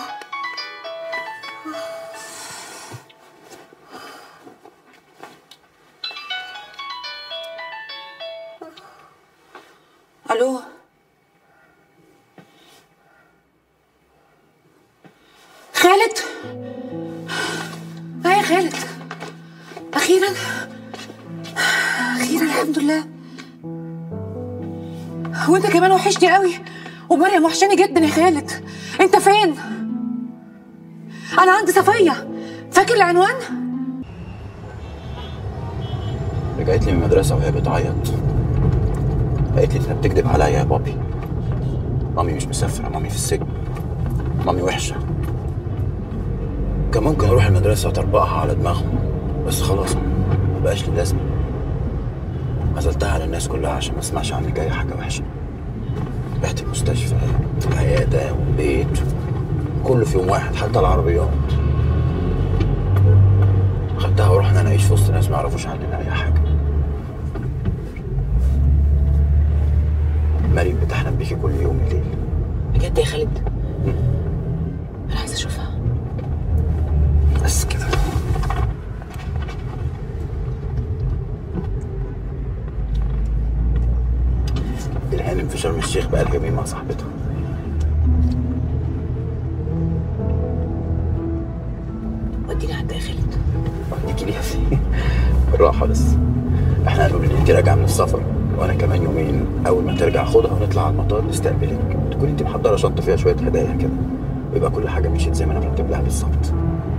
الو خالد. ها يا خالد اخيرا اخيرا الحمد لله. وانت كمان وحشني قوي، ومريم وحشاني جدا يا خالد. انت فين؟ انا عندي صفيه، فاكر العنوان؟ رجعت لي من المدرسه وهي بتعيط، قالت لي انت بتكذب عليا يا بابي. مامي مش مسافره، مامي في السجن، مامي وحشه. كان ممكن اروح المدرسه وتربقها على دماغهم، بس خلاص ما بقاش لي لازمه. عزلتها على الناس كلها عشان ما اسمعش عني جاي حاجه وحشه. رحت المستشفى والعياده والبيت كله في يوم واحد، حتى العربيات. خدتها ورحنا نعيش في وسط ناس ما يعرفوش عننا اي حاجه. مريم بتحلم بيكي كل يوم الليل. بجد يا خالد؟ انا عايزه اشوفها. بس كده. الهانم في شرم الشيخ بقالها يومين مع صاحبتها. وديني عندها يا خالد. وديكي ليها فين؟ بالراحه بس. احنا هنقول ان انت راجعه من السفر، وانا كمان يومين اول ما ترجع خدها ونطلع على المطار نستقبلك. تكون انت محضره شنطه فيها شويه هدايا كده، ويبقى كل حاجه مشيت زي ما انا مرتب لها بالظبط.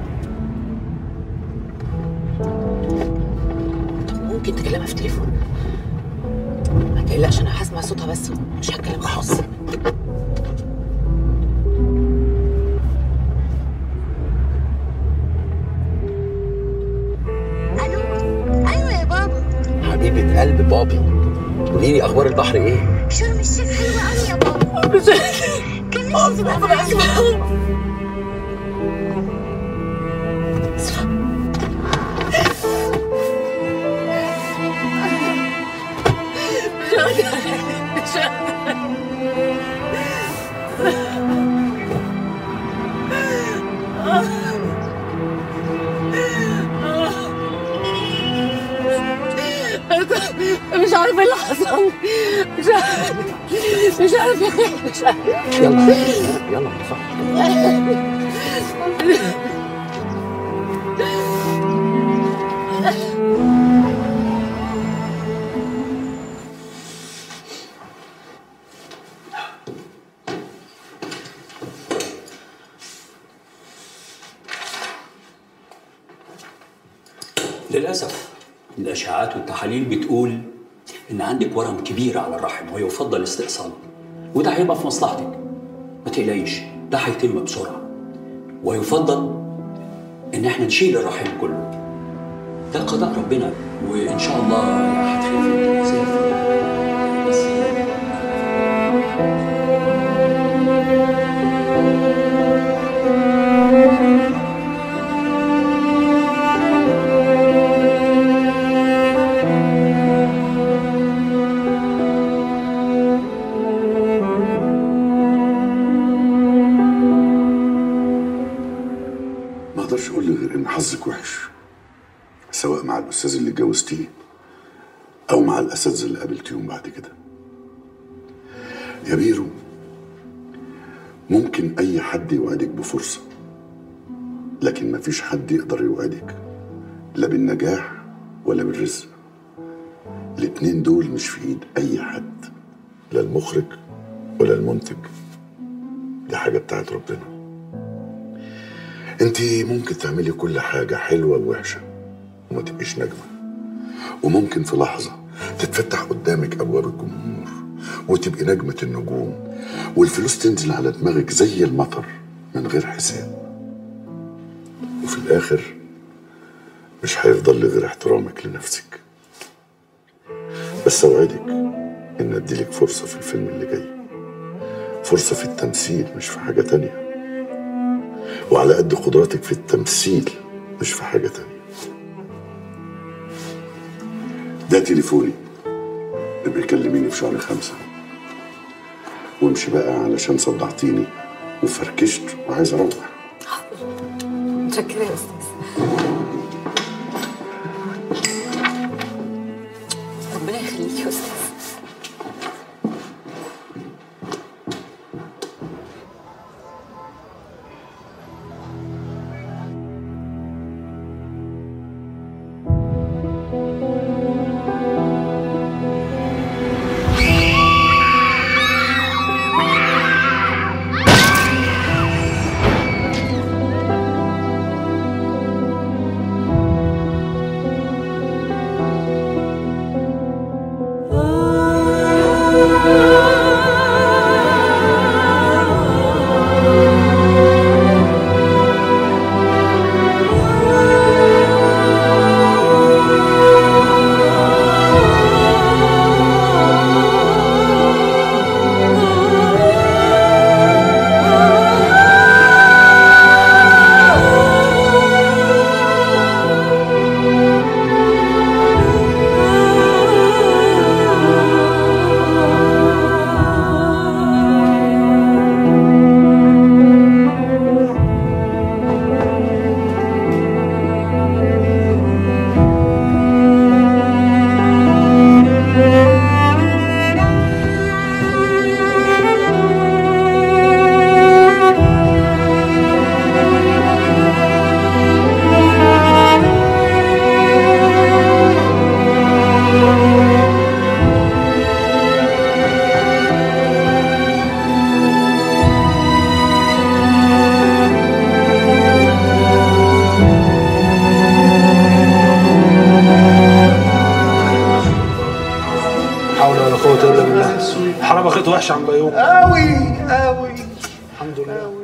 طب ممكن تكلمها في التليفون؟ ما تقلقش انا هسمع صوتها بس مش هتكلم خالص. حبيبة قلب بابي، قولي لي اخبار البحر ايه؟ شرم الشيخ حلوة قوي يا بابا. كان نفسي تبقى معانا. مش مش عارفه ايه اللي حصل. مش عارفه مش عارفه مش عارفه. يلا يلا صح. للأسف الأشعاعات والتحاليل بتقول إن عندك ورم كبير على الرحم ويفضل استئصاله، وده هيبقى في مصلحتك. ما تقلقيش، ده هيتم بسرعة. ويفضل ان احنا نشيل الرحم كله. ده قضاء ربنا، وان شاء الله هتخف النزاف. ما اقدرش اقول لك غير ان حظك وحش، سواء مع الاستاذ اللي اتجوزتيه او مع الاساتذه اللي قابلتيهم بعد كده. يا بيرو، ممكن اي حد يوعدك بفرصه، لكن مفيش حد يقدر يوعدك لا بالنجاح ولا بالرزق. الاتنين دول مش في ايد اي حد، لا المخرج ولا المنتج، دي حاجه بتاعت ربنا. انتي ممكن تعملي كل حاجه حلوه ووحشه وما تبقيش نجمه، وممكن في لحظه تتفتح قدامك ابواب الجمهور وتبقي نجمه النجوم، والفلوس تنزل على دماغك زي المطر من غير حساب، وفي الاخر مش هيفضل لي غير احترامك لنفسك. بس اوعدك ان اديلك فرصه في الفيلم اللي جاي، فرصه في التمثيل مش في حاجه تانيه، وعلى قد قدراتك في التمثيل مش في حاجه تانيه. ده تليفوني، ابقي كلميني في شهر خمسة، وامشي بقى علشان صدعتيني وفركشت وعايز اروح. متشكرة يا أستاذ. ربنا يخليك يا أستاذ. حرام اخد وحش عن بيوم قوي قوي. الحمد لله.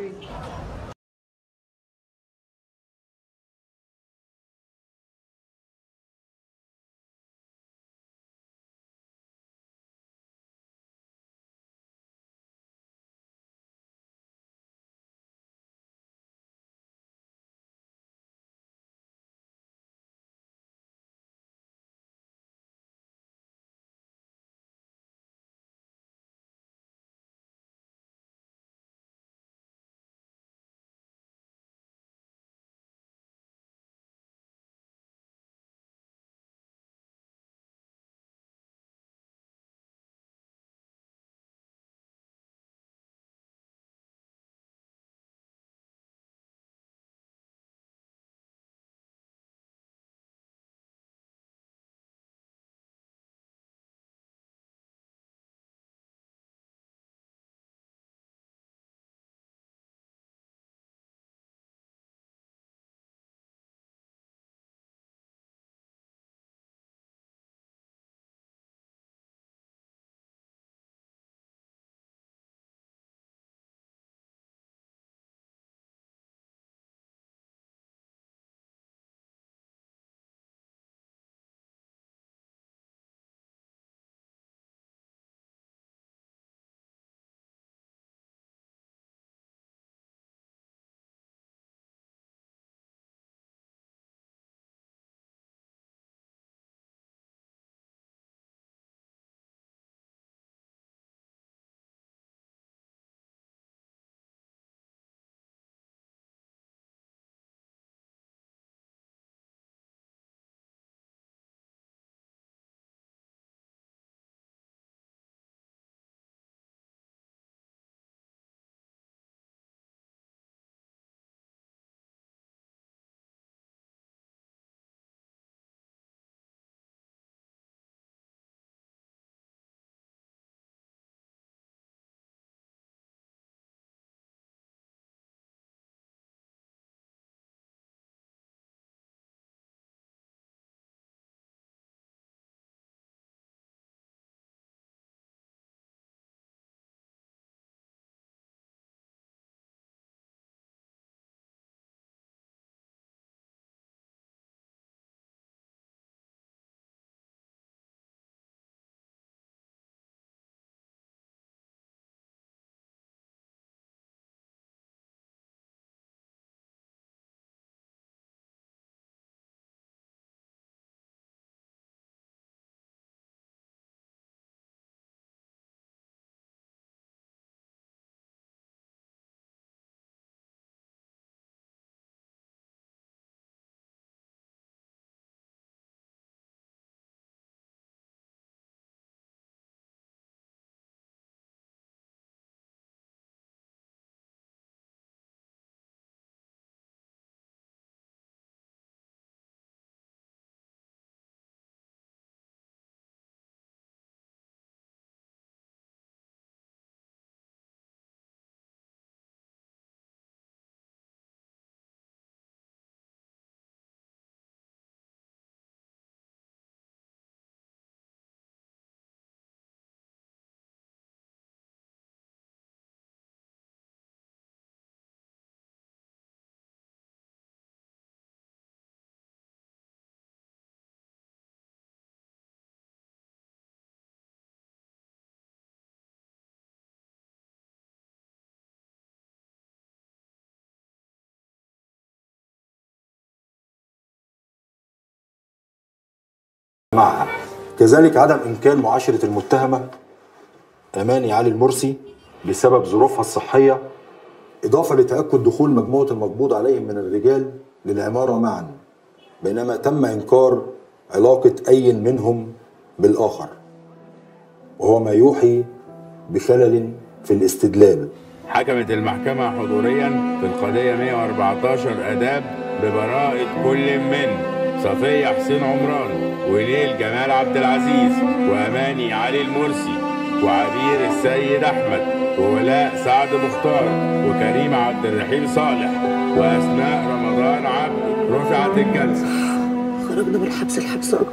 معها. كذلك عدم إمكان معاشرة المتهمة أماني علي المرسي بسبب ظروفها الصحية، إضافة لتأكد دخول مجموعة المقبوض عليهم من الرجال للعمارة معا، بينما تم إنكار علاقة أي منهم بالآخر، وهو ما يوحي بخلل في الاستدلال. حكمت المحكمة حضوريا في القضية مئة وأربعتاشر آداب ببراءة كل من صفية حسين عمران ونيل جمال عبد العزيز وأماني علي المرسي وعبير السيد أحمد وولاء سعد مختار وكريم عبد الرحيم صالح وأسماء رمضان عبد. رفعت الجلسة. خرجنا من الحبس الحبس أكبر.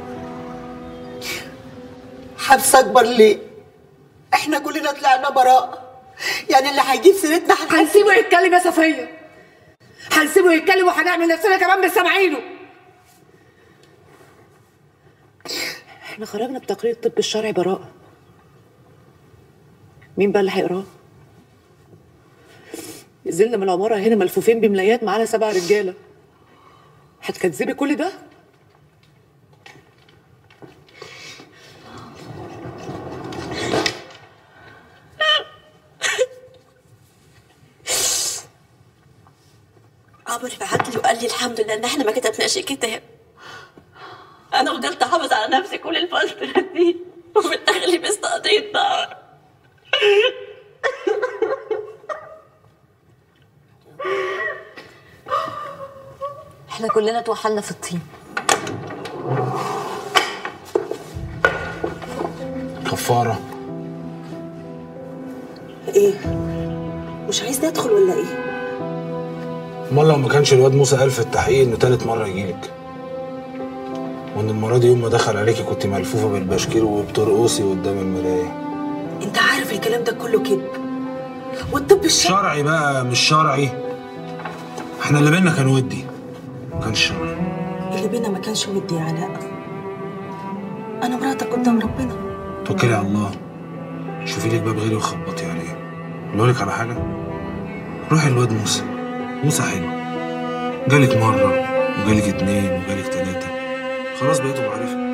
حبس أكبر ليه؟ إحنا كلنا طلعنا براءة، يعني اللي هيجيب سيرتنا هنسيبه يتكلم يا صفية، هنسيبه يتكلم وهنعمل نفسنا كمان مش سامعينه. احنا خرجنا بتقرير الطب الشرعي براءة، مين بقى اللي هيقراه؟ نزلنا من العمارة هنا ملفوفين بملايات معانا سبع رجالة، هتكذبي كل ده؟ عمرو بعت لي وقال لي الحمد لله ان احنا ما كتبناش الكتاب. انا فضلت احافظ على نفسي كل الفتره دي وفي الاخر لبست قضيه نار. احنا كلنا توحلنا في الطين. كفارة ايه؟ مش عايز ندخل ولا ايه؟ امال لو ما كانش الواد موسى قال في التحقيق انه تالت مرة يجيلك، وان المرة دي يوم ما دخل عليكي كنت ملفوفة بالبشكير وبترقصي قدام المراية. انت عارف الكلام ده كله كذب، والطب الشرعي شرعي بقى مش شرعي. احنا اللي بينا كان ودي ما كانش شرعي. اللي بينا ما كانش ودي يا علاء. انا مراتك قدام ربنا. توكلي على الله، شوفي لك باب غيري وخبطي عليه. اقول لك على حاجة، روحي الواد موسى. موسى حلو، جالك مرة وجالك اتنين وجالك تلاتة، خلاص بقيتوا معرفة.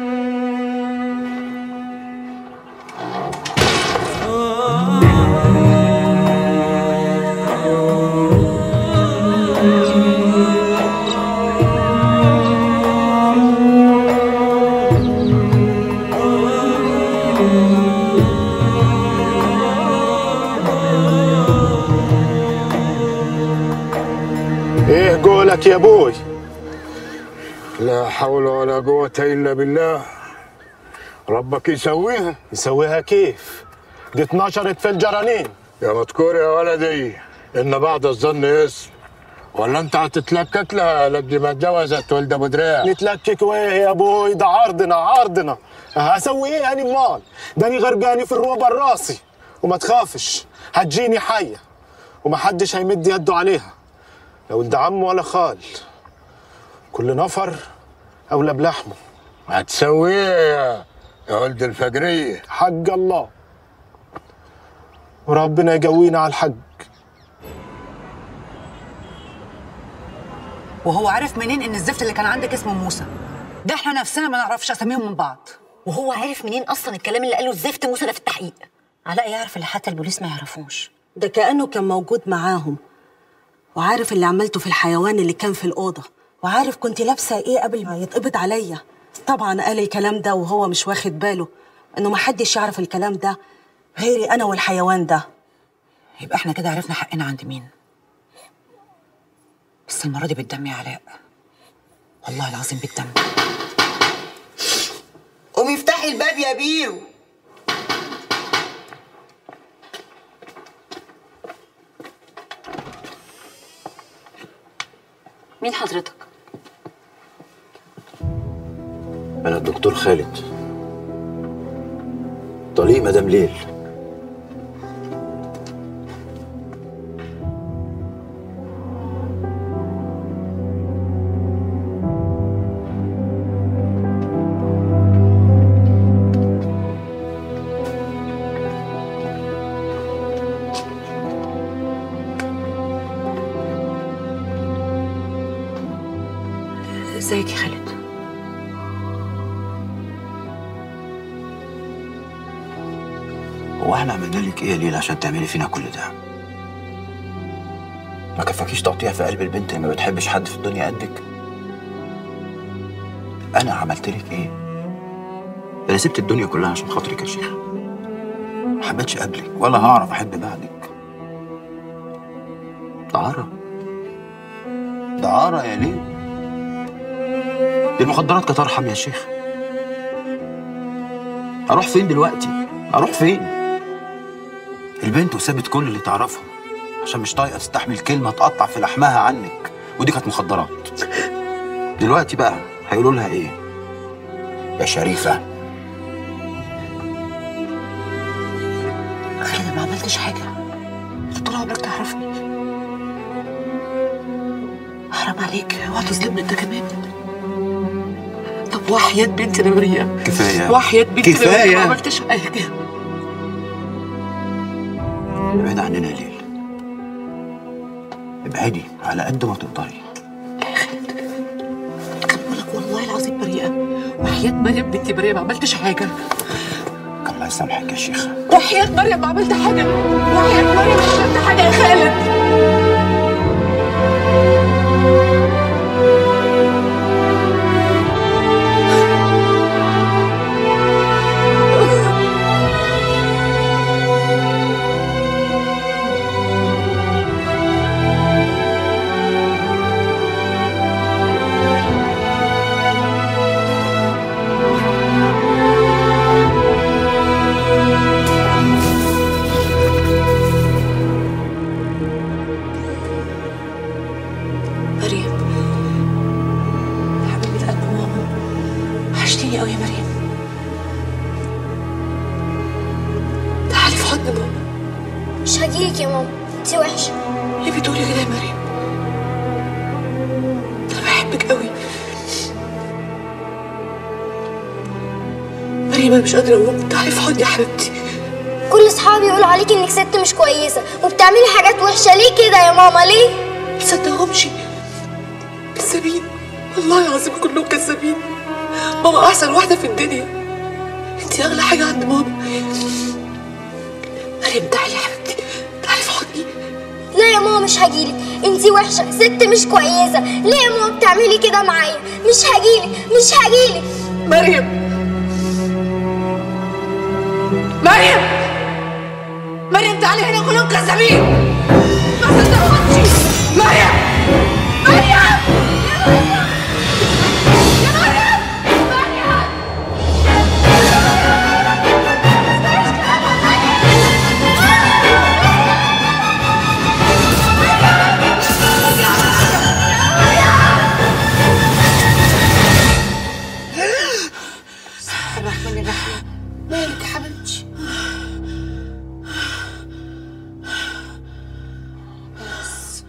ايه قولك يا ابوي؟ لا حول ولا قوة الا بالله. ربك يسويها. يسويها كيف؟ دي اتنشرت في الجرانين. يا مذكور يا ولدي ان بعد الظن اسم، ولا انت هتتلكك لها لقد ما اتجوزت ولد ابو دراع؟ نتلكك وايه يا ابوي؟ ده عرضنا عرضنا. هسوي ايه يعني امال؟ داني غرقاني في الروبه الراسي، وما تخافش هتجيني حيه ومحدش هيمد يده عليها، لا ولد عم ولا خال، كل نفر اولى بلحمه. هتسوي ايه يا ولد الفجريه؟ حق الله، وربنا يقوينا على الحق. وهو عارف منين ان الزفت اللي كان عندك اسمه موسى؟ ده احنا نفسنا ما نعرفش اساميهم من بعض. وهو عارف منين اصلا الكلام اللي قاله الزفت موسى ده في التحقيق؟ علاء يعرف اللي حتى البوليس ما يعرفوش. ده كأنه كان موجود معاهم، وعارف اللي عملته في الحيوان اللي كان في الأوضة، وعارف كنت لابسة ايه قبل ما يتقبض عليا. طبعا قال الكلام ده وهو مش واخد باله انه ما حدش يعرف الكلام ده غيري انا والحيوان ده. يبقى احنا كده عرفنا حقنا عند مين. بس المرة دي بالدم يا علاء، والله العظيم بالدم. قومي افتحي الباب يا بيرو. مين حضرتك؟ أنا الدكتور خالد، طليق مدام ليل. ازيك يا خالد؟ هو احنا عملنا لك ايه يا ليلى عشان تعملي فينا كل ده؟ ما كفاكيش تقطيع في قلب البنت اللي ما بتحبش حد في الدنيا قدك؟ انا عملت لك ايه؟ انا سبت الدنيا كلها عشان خاطرك يا شيخ. ما حبيتش قبلك ولا هعرف احب بعدك. دعارة دعارة يا ليل. دي المخدرات كانت ارحم يا شيخ. اروح فين دلوقتي؟ اروح فين؟ البنت وسابت كل اللي تعرفها عشان مش طايقه تستحمل كلمه تقطع في لحمها عنك، ودي كانت مخدرات. دلوقتي بقى هيقولوا لها ايه؟ يا شريفه. انا ما عملتش حاجه، انت طول عمرك تعرفني. حرام عليك، اوعى تظلمني انت كمان. طب وحياة بنتي نمرية كفايه وحياة بنتي كفايه نمرية ما عملتش حاجه. ابعدي عننا يا ليل. ابعدي على قد ما تقدري. لك والله العظيم بريئة، وحياة مريم بنتي بريئة ما عملتش حاجة. الله يسامحك يا شيخة. وحياة مريم ما عملت حاجة، وحياة مريم ما عملت حاجة يا خالد. قوي يا مريم. تعالي في حضن ماما. مش هجيلك يا ماما، انتي وحشة. ليه بتقولي كده يا مريم؟ أنا بحبك قوي. مريم أنا مش قادرة أقوم، تعالي في حضني يا حبيبتي. كل أصحابي يقولوا عليكي إنك ست مش كويسة وبتعملي حاجات وحشة، ليه كده يا ماما ليه؟ متصدقهمش، كذابين، والله العظيم كلهم كذابين. ماما أحسن واحدة في الدنيا، انتي أغلى حاجة عند ماما. مريم تعالي يا حبيبتي، تعالي في حضني. لا يا ماما مش هجيلك، انتي وحشة، ست مش كويسة، ليه يا ماما بتعملي كده معايا؟ مش هجيلك، مش هجيلك. مريم مريم مريم تعالي هنا، كلهم كذابين، ما صدقهمش. مريم مريم الرحمن الرحيم. مالك يا حبيبتي؟ بس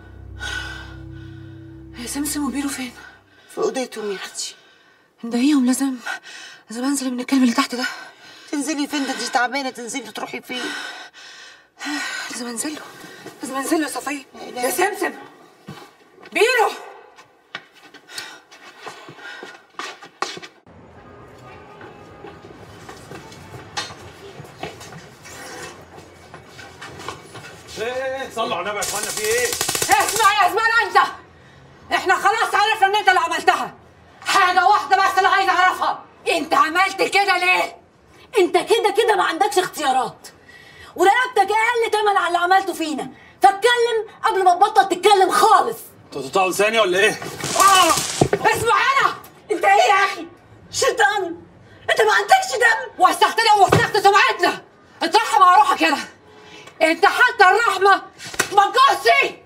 يا سمسم وبيرو فين؟ في اوضتهم يا اختي. ندهيهم، لازم لازم انزل من الكلب اللي تحت ده. تنزلي فين؟ ده انت تعبانه، تنزلي تروحي فين؟ لازم انزل له، لازم انزل له يا صفيه. يا سمسم بيرو. ايه ايه صلوا على النبي يا اخوانا، في ايه؟ اسمع يا زمان انت، احنا خلاص عرفنا ان انت اللي عملتها. حاجه واحده بس اللي عايز اعرفها، انت عملت كده ليه؟ انت كده كده ما عندكش اختيارات، ورقبتك اقل تمن على اللي عملته فينا، فاتكلم قبل ما تبطل تتكلم خالص. انتوا تقطعوا لساني ولا ايه؟ اه اسمع انا، انت ايه يا اخي؟ شيطان، انت ما عندكش دم، وسختنا ووسخت سمعتنا. اترحم على روحك يلا، انت حتى الرحمه ما تجوزش.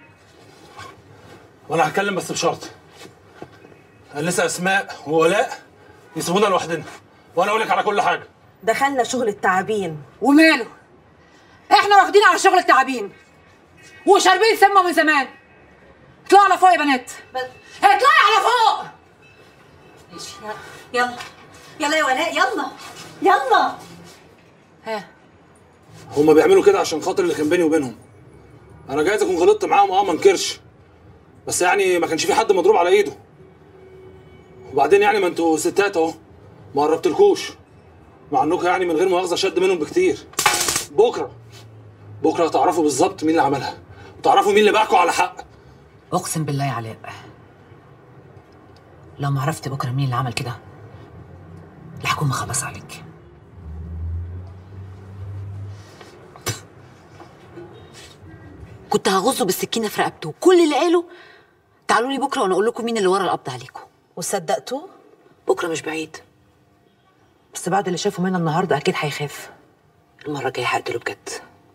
وانا هتكلم بس بشرط، انا لسه اسماء وولاء يسيبونا لوحدنا وانا اقول لك على كل حاجه. دخلنا شغل التعابين. وماله؟ احنا واخدين على شغل التعابين وشاربين سمه من زمان. اطلعوا على فوق يا بنات، اطلعي على فوق. ماشي يلا يلا يا ولاء، يلا يلا. ها هما بيعملوا كده عشان خاطر اللي كان بيني وبينهم. انا جايز اكون غلطت معاهم، اه ما انكرش، بس يعني ما كانش في حد مضروب على ايده. وبعدين يعني ما انتوا ستات اهو، ما قربتلكوش، مع انكم يعني من غير مؤاخذه شد منهم بكتير. بكره بكره هتعرفوا بالظبط مين اللي عملها وتعرفوا مين اللي باعكوا على حق. اقسم بالله يا علاء لو ما عرفت بكره مين اللي عمل كده الحكومه خلص عليك. كنت هغزه بالسكينه في رقبته، كل اللي قاله تعالوا لي بكره وانا اقول لكم مين اللي ورا القبض عليكم. وصدقتوه؟ بكره مش بعيد، بس بعد اللي شافه مننا النهارده اكيد هيخاف. المره الجايه هقتله بجد.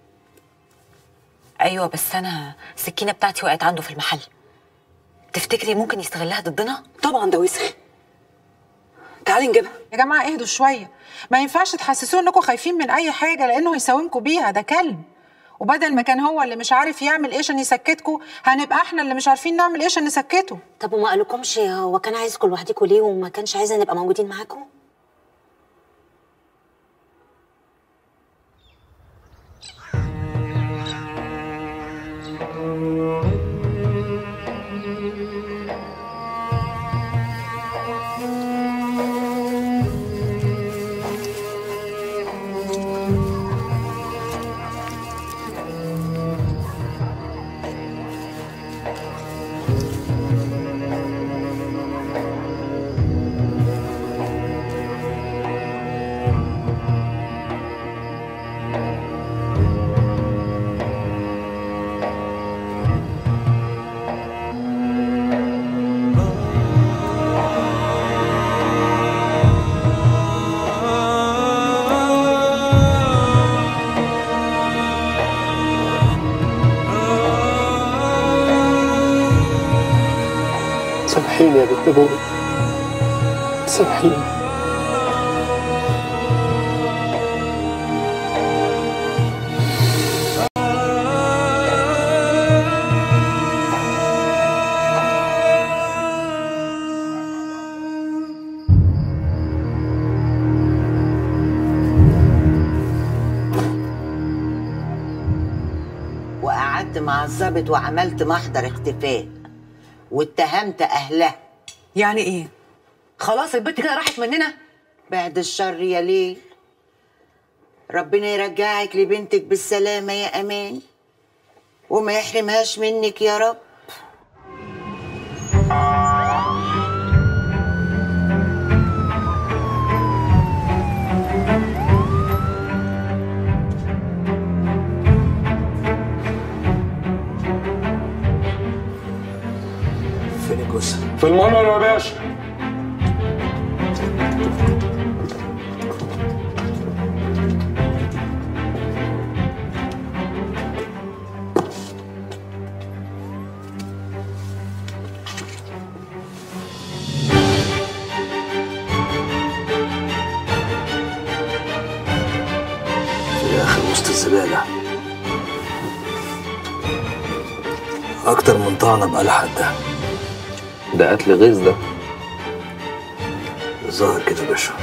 ايوه بس انا السكينه بتاعتي وقعت عنده في المحل، تفتكري ممكن يستغلها ضدنا؟ طبعا ده وسخ. تعالي نجيبها. يا جماعه اهدوا شويه، ما ينفعش تحسسوه انكم خايفين من اي حاجه لانه هيساومكم بيها، ده كلب. وبدل ما كان هو اللي مش عارف يعمل ايه عشان يسكتكم، هنبقى احنا اللي مش عارفين نعمل ايه عشان نسكته. طب وما قالكمش هو كان عايزكم لوحدكم ليه وما كانش عايزنا نبقى موجودين معاكم؟ سامحيني يا بنت ابوي، سامحيني. وقعدت مع الظابط وعملت محضر اختفاء واتهمت اهلها. يعني ايه؟ خلاص البنت كده راحت مننا؟ بعد الشر يا ليل، ربنا يرجعك لبنتك بالسلامة يا أمان وما يحرمهاش منك يا رب. فين الجثة؟ في المنور يا باشا. في الآخر وسط الزبالة. أكتر من طعنة بقى حدها. ده قتل غيظ ده. ظاهر كده يا باشا.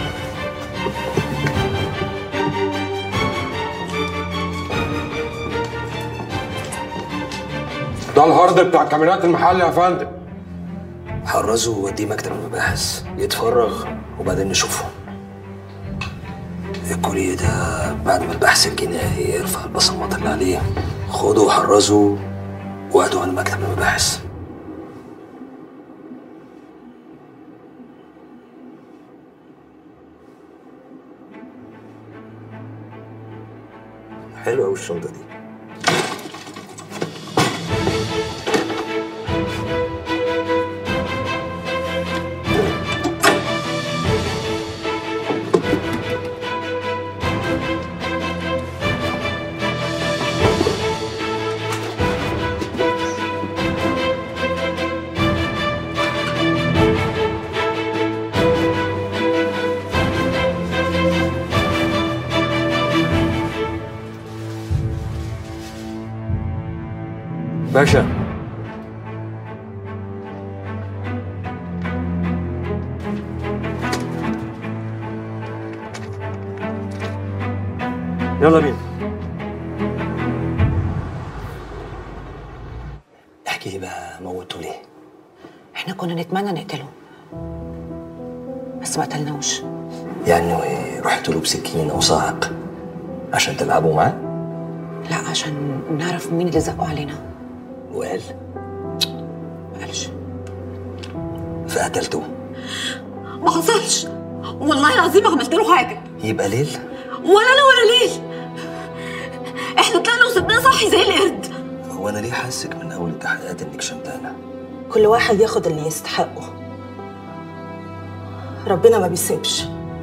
ده الهارد بتاع كاميرات المحل يا فندم. حرزه ووديه مكتب المباحث يتفرغ وبعدين نشوفه. الكوليه ده بعد ما البحث الجنائي يرفع البصمات اللي عليه خده وحرزه وهاتوه على مكتب المباحث. حلوة أوي الشنطة دي. باشا يلا بينا. احكي لي بقى موتوا ليه؟ احنا كنا نتمنى نقتله بس ما قتلناوش. يعني رحتوا له بسكين او صاعق عشان تلعبوا معاه؟ لا عشان نعرف مين اللي زقوا علينا. وقال؟ ما قالش. فقتلته؟ ما حصلش والله العظيم ما عملت له حاجه. يبقى ليل؟ ولا انا ولا ليل، احنا طلعنا وسبناه صاحي زي القرد. هو انا ليه حاسك من اول التحقيقات انك شمتانه؟ كل واحد ياخد اللي يستحقه، ربنا ما بيسيبش.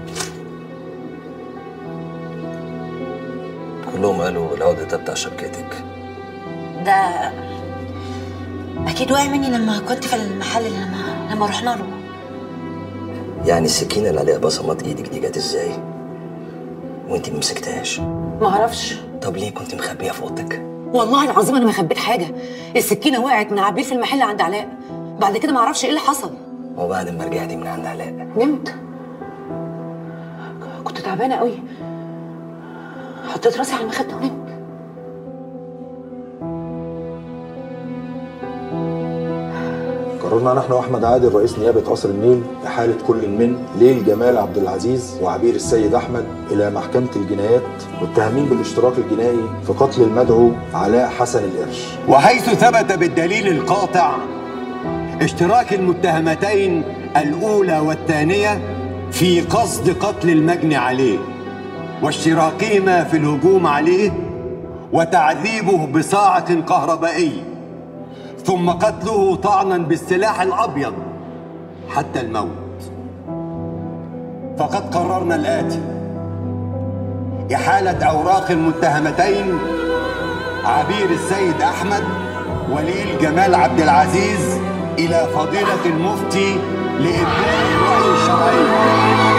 كلهم قالوا العقد ده بتاع شبكتك. ده اكيد وقع مني لما كنت في المحل لما لما رحنا له. يعني السكينه اللي عليها بصمات ايدك دي جت ازاي؟ وانت ما مسكتهاش؟ ما اعرفش. طب ليه كنت مخبيها في اوضتك؟ والله العظيم انا ما خبيت حاجه، السكينه وقعت من عبير في المحل عند علاء، بعد كده ما اعرفش ايه اللي حصل. وبعد ما رجعتي من عند علاء نمت، كنت تعبانه قوي، حطيت راسي على المخده ونمت. قررنا نحن واحمد عادل رئيس نيابه قصر النيل احاله كل من ليل جمال عبد العزيز وعبير السيد احمد الى محكمه الجنايات متهمين بالاشتراك الجنائي في قتل المدعو علاء حسن القرش. وحيث ثبت بالدليل القاطع اشتراك المتهمتين الاولى والثانيه في قصد قتل المجني عليه واشتراكهما في الهجوم عليه وتعذيبه بصاعة كهربائية ثم قتله طعنا بالسلاح الأبيض حتى الموت. فقد قررنا الآتي: إحالة أوراق المتهمتين عبير السيد أحمد وليل جمال عبد العزيز إلى فضيلة المفتي لإبداء الرأي الشرعي.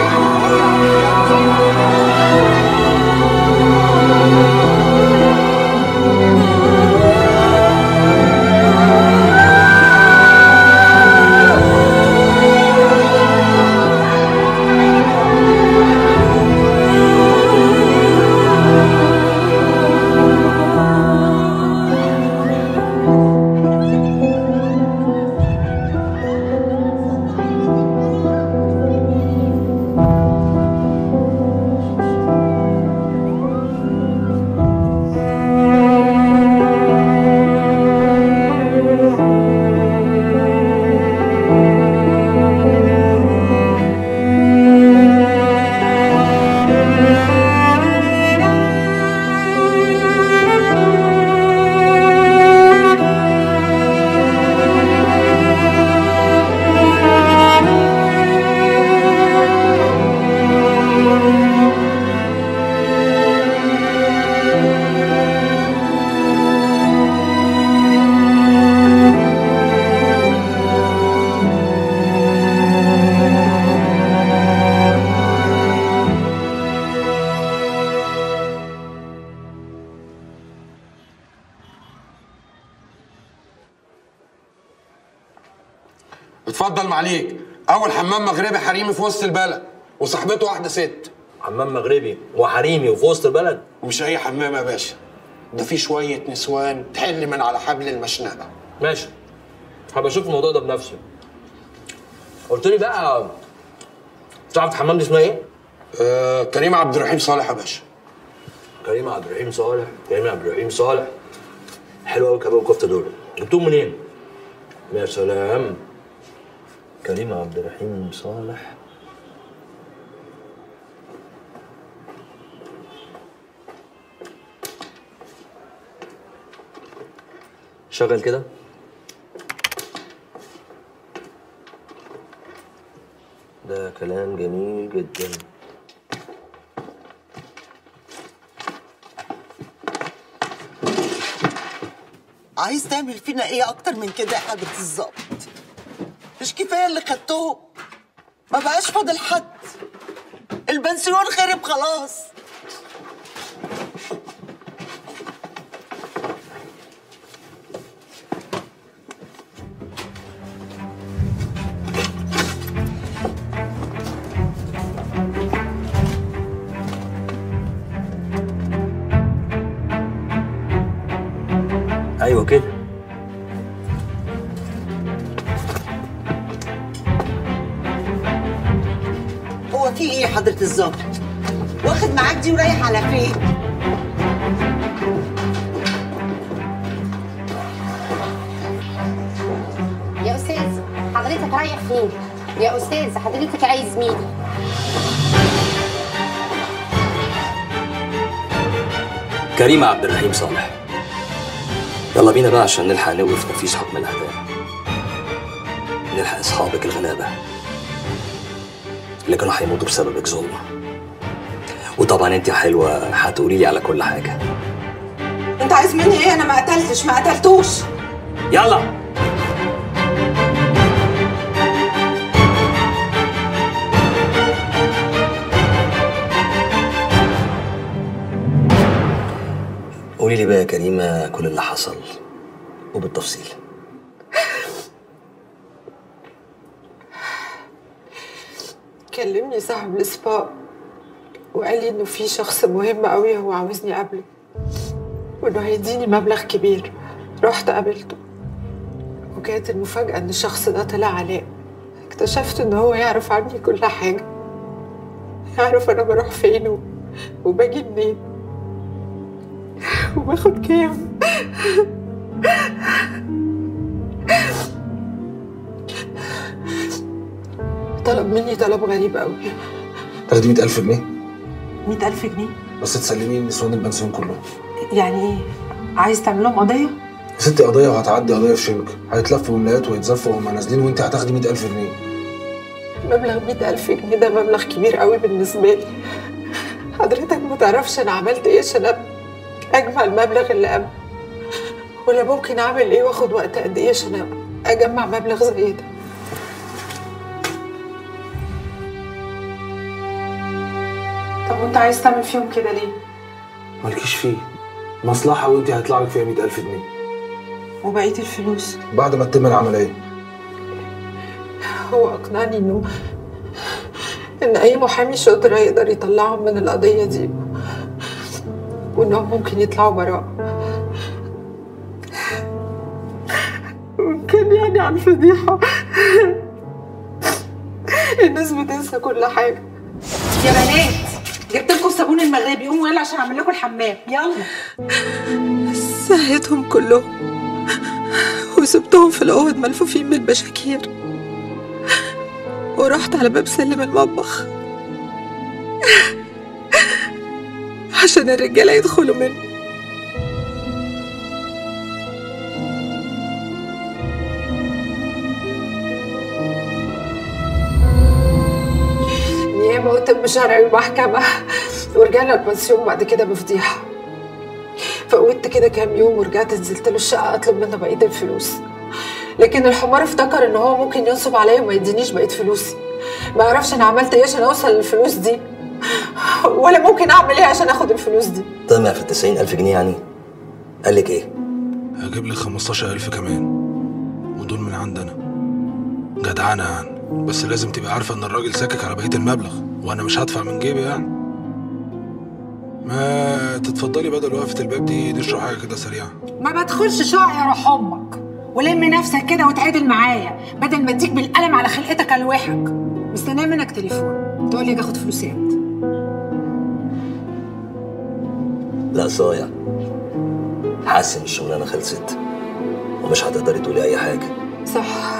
اتفضل معليك، اول حمام مغربي حريمي في وسط البلد وصاحبته واحده ست. حمام مغربي وحريمي وفي وسط البلد؟ ومش اي حمام يا باشا، ده في شويه نسوان تحل من على حبل المشنقه. ماشي، هبقى اشوف الموضوع ده بنفسي. قلت لي بقى تعرف الحمام دي اسمها ايه؟ آه، كريم عبد الرحيم صالح يا باشا. كريم عبد الرحيم صالح، كريم عبد الرحيم صالح. حلو قوي كباب والكفته دول، جبتهم منين؟ يا سلام، كريم عبد الرحيم صالح. شغل كده. ده كلام جميل جدا. عايز تعمل فينا ايه اكتر من كده يا حضرة الظابط؟ مش كفايه اللي خدتهم؟ ما بقاش فاضل حد، البنسيون خرب خلاص. ايوه كده. هو في ايه يا حضرة الظابط؟ واخد معاك دي ورايح على فين؟ حضرتك رايح فين؟ يا استاذ حضرتك عايز مين؟ كريمة عبد الرحيم صالح. يلا بينا بقى عشان نلحق نوقف تنفيذ حكم الإعدام. نلحق أصحابك الغلابة اللي كانوا هيموتوا بسببك ظلم. وطبعا انت يا حلوة هتقولي لي على كل حاجة. انت عايز مني ايه؟ انا ما قتلتش ما قتلتوش. يلا. قولي لي بقى يا كريمة كل اللي حصل وبالتفصيل. كلمني صاحب السباق وقال لي انه في شخص مهم قوي هو عاوزني اقابله وانه هيديني مبلغ كبير. رحت قابلته وكانت المفاجأة ان الشخص ده طلع علاء. اكتشفت ان هو يعرف عني كل حاجة، يعرف انا بروح فين وباجي منين وباخد كام. طلب مني طلب غريب قوي. تاخدي مئة ألف جنيه؟ مئة ألف جنيه؟ بس تسلمي نسوان البنسيون كلهم. يعني ايه؟ عايز تعمل لهم قضية؟ يا ستي قضية وهتعدي قضية في شنك، هيتلفوا ولايات ويتزفوا وهم نازلين وانت هتاخدي مئة ألف جنيه. مبلغ مئة ألف جنيه ده مبلغ كبير قوي بالنسبة لي. حضرتك ما تعرفش انا عملت ايه عشان اجمع المبلغ اللي قبل، ولا ممكن اعمل ايه واخد وقت قد ايه عشان اجمع مبلغ زي ده. طب وانت عايز تعمل فيهم كده ليه؟ مالكيش فيه مصلحة وانت هيطلع لك فيها مئة ألف جنيه. وبقية الفلوس؟ بعد ما تتم العملية. هو اقنعني انه ان اي محامي شاطر هيقدر يطلعهم من القضية دي وانهم ممكن يطلعوا براء. وكان يعني على الفضيحة الناس بتنسى كل حاجة. يا بنات جبت لكم الصابون المغربي، قوموا يلا عشان اعمل لكم الحمام. يلا. سهيتهم كلهم وسبتهم في الاوض ملفوفين بالبشاكير ورحت على باب سلم المطبخ عشان الرجاله يدخلوا منه. نيابه وطب شرعي ومحكمه ورجعنا البنسيون بعد كده بفضيحه. فقودت كده كام يوم ورجعت نزلت له الشقه اطلب منه بقيه الفلوس، لكن الحمار افتكر ان هو ممكن ينصب عليا وما يدينيش بقيه فلوسي. ما يعرفش انا عملت ايه عشان اوصل للفلوس دي ولا ممكن اعمل ايه عشان اخد الفلوس دي. طمع في التسعين ألف جنيه يعني؟ قال لك ايه؟ هجيب لك خمستاشر ألف كمان ودول من عندنا. جدعانة يعني، بس لازم تبقى عارفة ان الراجل ساكك على بقية المبلغ وانا مش هدفع من جيبي يعني. ما تتفضلي بدل وقفة الباب دي نشرب حاجة كده سريعة. ما بدخلش شقق يا روح امك، ولم نفسك كده وتعادل معايا بدل ما اديك بالقلم على خلقتك الوحك. مستنيه منك تليفون تقول لي اخد فلوسي امتى. لا صايع، حاسس ان الشغلانه خلصت ومش هتقدري تقولي اي حاجه. صح،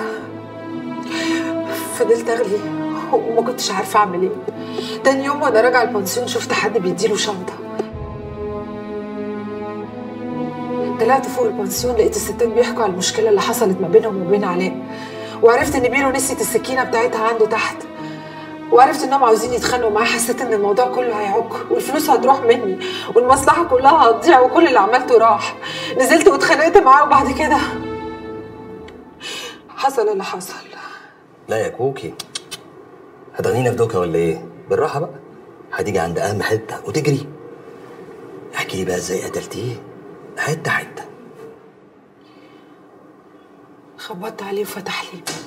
فضلت اغلي وما كنتش عارفه اعمل ايه. تاني يوم وانا راجعه البنسيون شفت حد بيديله شنطه. طلعت فوق البنسيون لقيت الستات بيحكوا على المشكله اللي حصلت ما بينهم وبين علاء، وعرفت ان بيرو نسيت السكينه بتاعتها عنده تحت، وعرفت انهم عاوزين يتخانقوا معاه. حسيت ان الموضوع كله هيعك والفلوس هتروح مني والمصلحه كلها هتضيع وكل اللي عملته راح. نزلت واتخانقت معاه وبعد كده حصل اللي حصل. لا يا كوكي، هتغنينا في دوكا ولا ايه؟ بالراحه بقى، هتيجي عند اهم حته وتجري. احكي لي بقى ازاي قتلتيه حته حته. خبطت عليه وفتح لي الباب.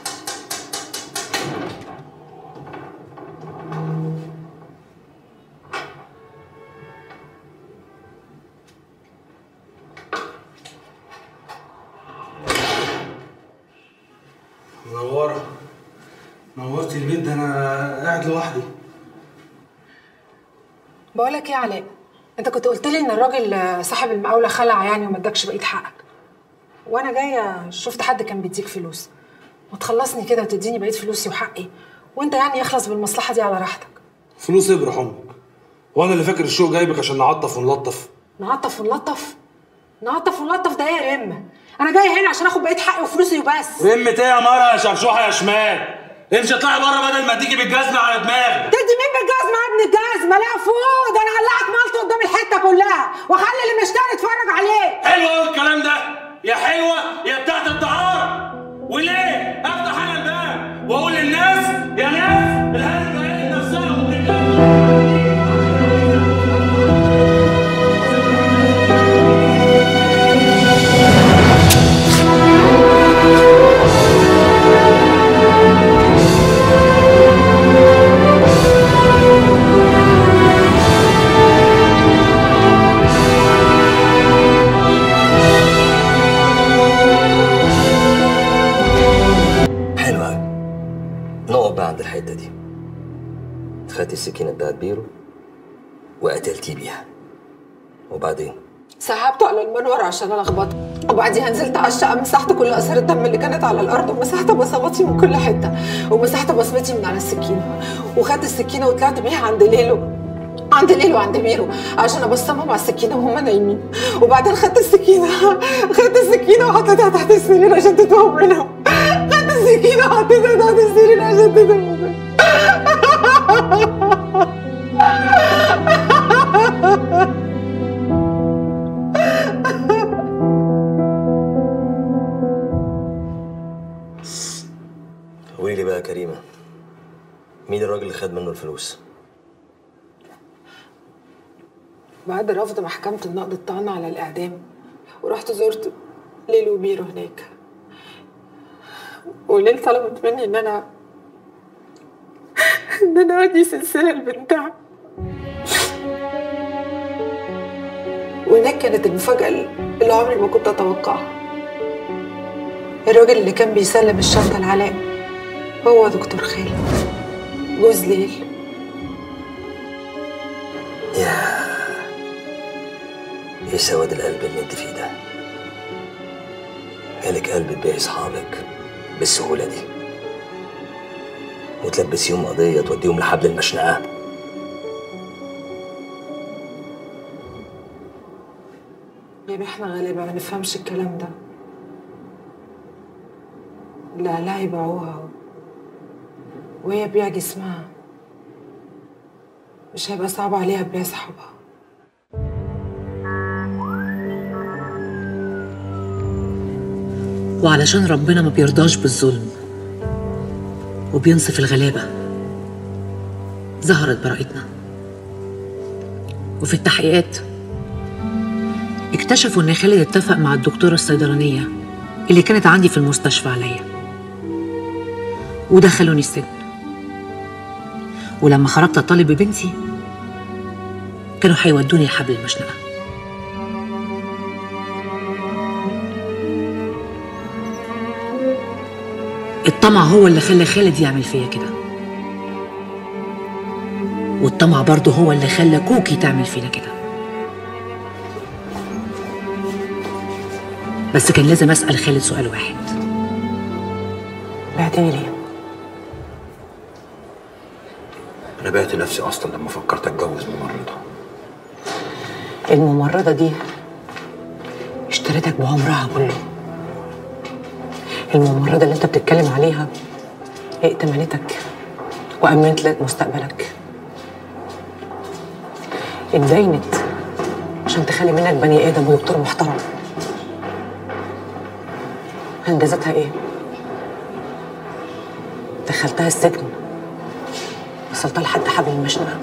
منورة، نورتي البيت ده، انا قاعد لوحدي. بقولك ايه يا علاء، انت كنت قلت لي ان الراجل صاحب المقاولة خلع يعني وما ادكش بقية حقك، وانا جاية شفت حد كان بيديك فلوس. وتخلصني كده وتديني بقيه فلوسي وحقي، وانت يعني يخلص بالمصلحه دي على راحتك. فلوس ابرح امك. وانا اللي فاكر الشوق جايبك عشان نعطف ونلطف. نعطف ونلطف؟ نعطف ونلطف ده ايه يا رمه؟ انا جايه هنا عشان اخد بقيه حقي وفلوسي وبس. رمة ايه يا مره يا شرشوحه يا شمال؟ امشي اطلعي بره بدل ما تيجي بالجزمه على دماغك. تدي مين بالجزمه يا ابن الجزمه؟ لا فوق، ده انا هلعك مالته قدام الحته كلها واخلي اللي مشتري يتفرج عليه. حلو قوي الكلام ده، يا حلوه يا بتاعت الدعاره. وليه؟ افتح انا الباب واقول للناس يا ناس الهانم جايه نفسها عند الحته دي. خدتي السكينه بتاعت بيرو وقتلتيه بيها، وبعدين سحبته على المنور عشان الخبطه، وبعديها نزلت على الشقه مسحت كل اثار الدم اللي كانت على الارض، ومسحت بصماتي من كل حته، ومسحت بصمتي من على السكينه، وخدت السكينه وطلعت بيها عند ليلو عند ليلو عند بيرو عشان ابصمهم على السكينه وهم نايمين، وبعدين خدت السكينه خدت السكينه وحطيتها تحت السرير عشان تتوه منهم. خدت السكينه وحطيتها تحت السرير عشان تتوه منهم. قولي لي بقى يا كريمه، مين الراجل اللي خد منه الفلوس؟ بعد رفض محكمة النقد الطعن على الإعدام ورحت زرت ليلو وبيرو هناك، وليل طلبت مني إن أنا إن أنا أودي سلسلة لبنتها، وهناك كانت المفاجأة اللي عمري ما كنت أتوقعها. الراجل اللي كان بيسلم الشنطة لعلاء هو دكتور خالد جوز ليل. يا ايه سواد القلب اللي انت فيه ده؟ جالك قلب تبيعي اصحابك بالسهوله دي وتلبسيهم قضيه توديهم لحبل المشنقه؟ يا احنا غالبا ما نفهمش الكلام ده. لا لا يبيعوها وهي بيع جسمها، مش هيبقى صعب عليها تبيع صحابها. وعلشان ربنا ما بيرضاش بالظلم وبينصف الغلابة، ظهرت براءتنا. وفي التحقيقات اكتشفوا ان خالد اتفق مع الدكتورة الصيدلانية اللي كانت عندي في المستشفى عليا، ودخلوني السجن. ولما خرجت اطالب ببنتي كانوا هيودوني لحبل المشنقة. الطمع هو اللي خلى خالد يعمل فيا كده، والطمع برضه هو اللي خلى كوكي تعمل فينا كده. بس كان لازم اسأل خالد سؤال واحد. بعتني ليه؟ انا بعت نفسي اصلا لما فكرت اتجوز ممرضه. الممرضة دي اشتريتك بعمرها كله. الممرضة اللي انت بتتكلم عليها ائتمنتك وأمنت لك مستقبلك. اتدينت عشان تخلي منك بني آدم ودكتور محترم. انجازتها ايه؟ دخلتها السجن، وصلتها لحد حبل المشنقة.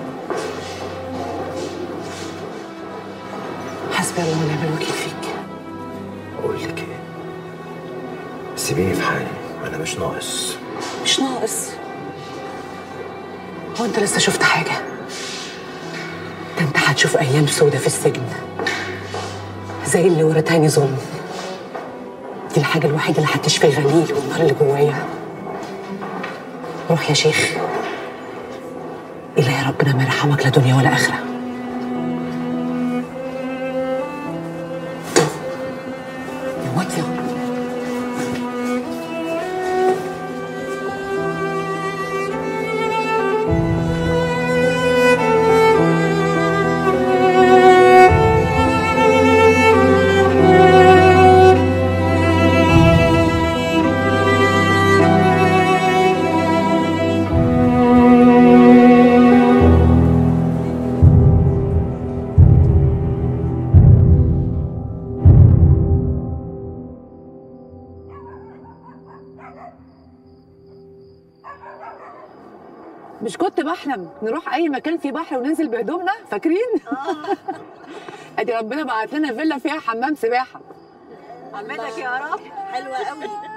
حسبي الله ونعم الوكيل فيك. اقول لك ايه؟ سيبيني في حالي، انا مش ناقص. مش ناقص؟ هو انت لسه شفت حاجة؟ ده انت هتشوف ايام سودة في السجن زي اللي ورثاني ظلم. دي الحاجة الوحيدة اللي هتشفي الغليل والنار اللي جوايا. روح يا شيخ، إلهي ربنا ما يرحمك لا دنيا ولا آخرة. مش كنت بحلم نروح اي مكان فيه بحر وننزل بهدومنا فاكرين؟ اه ادي ربنا بعت لنا فيلا فيها حمام سباحه. عملك يا رب حلوه قوي.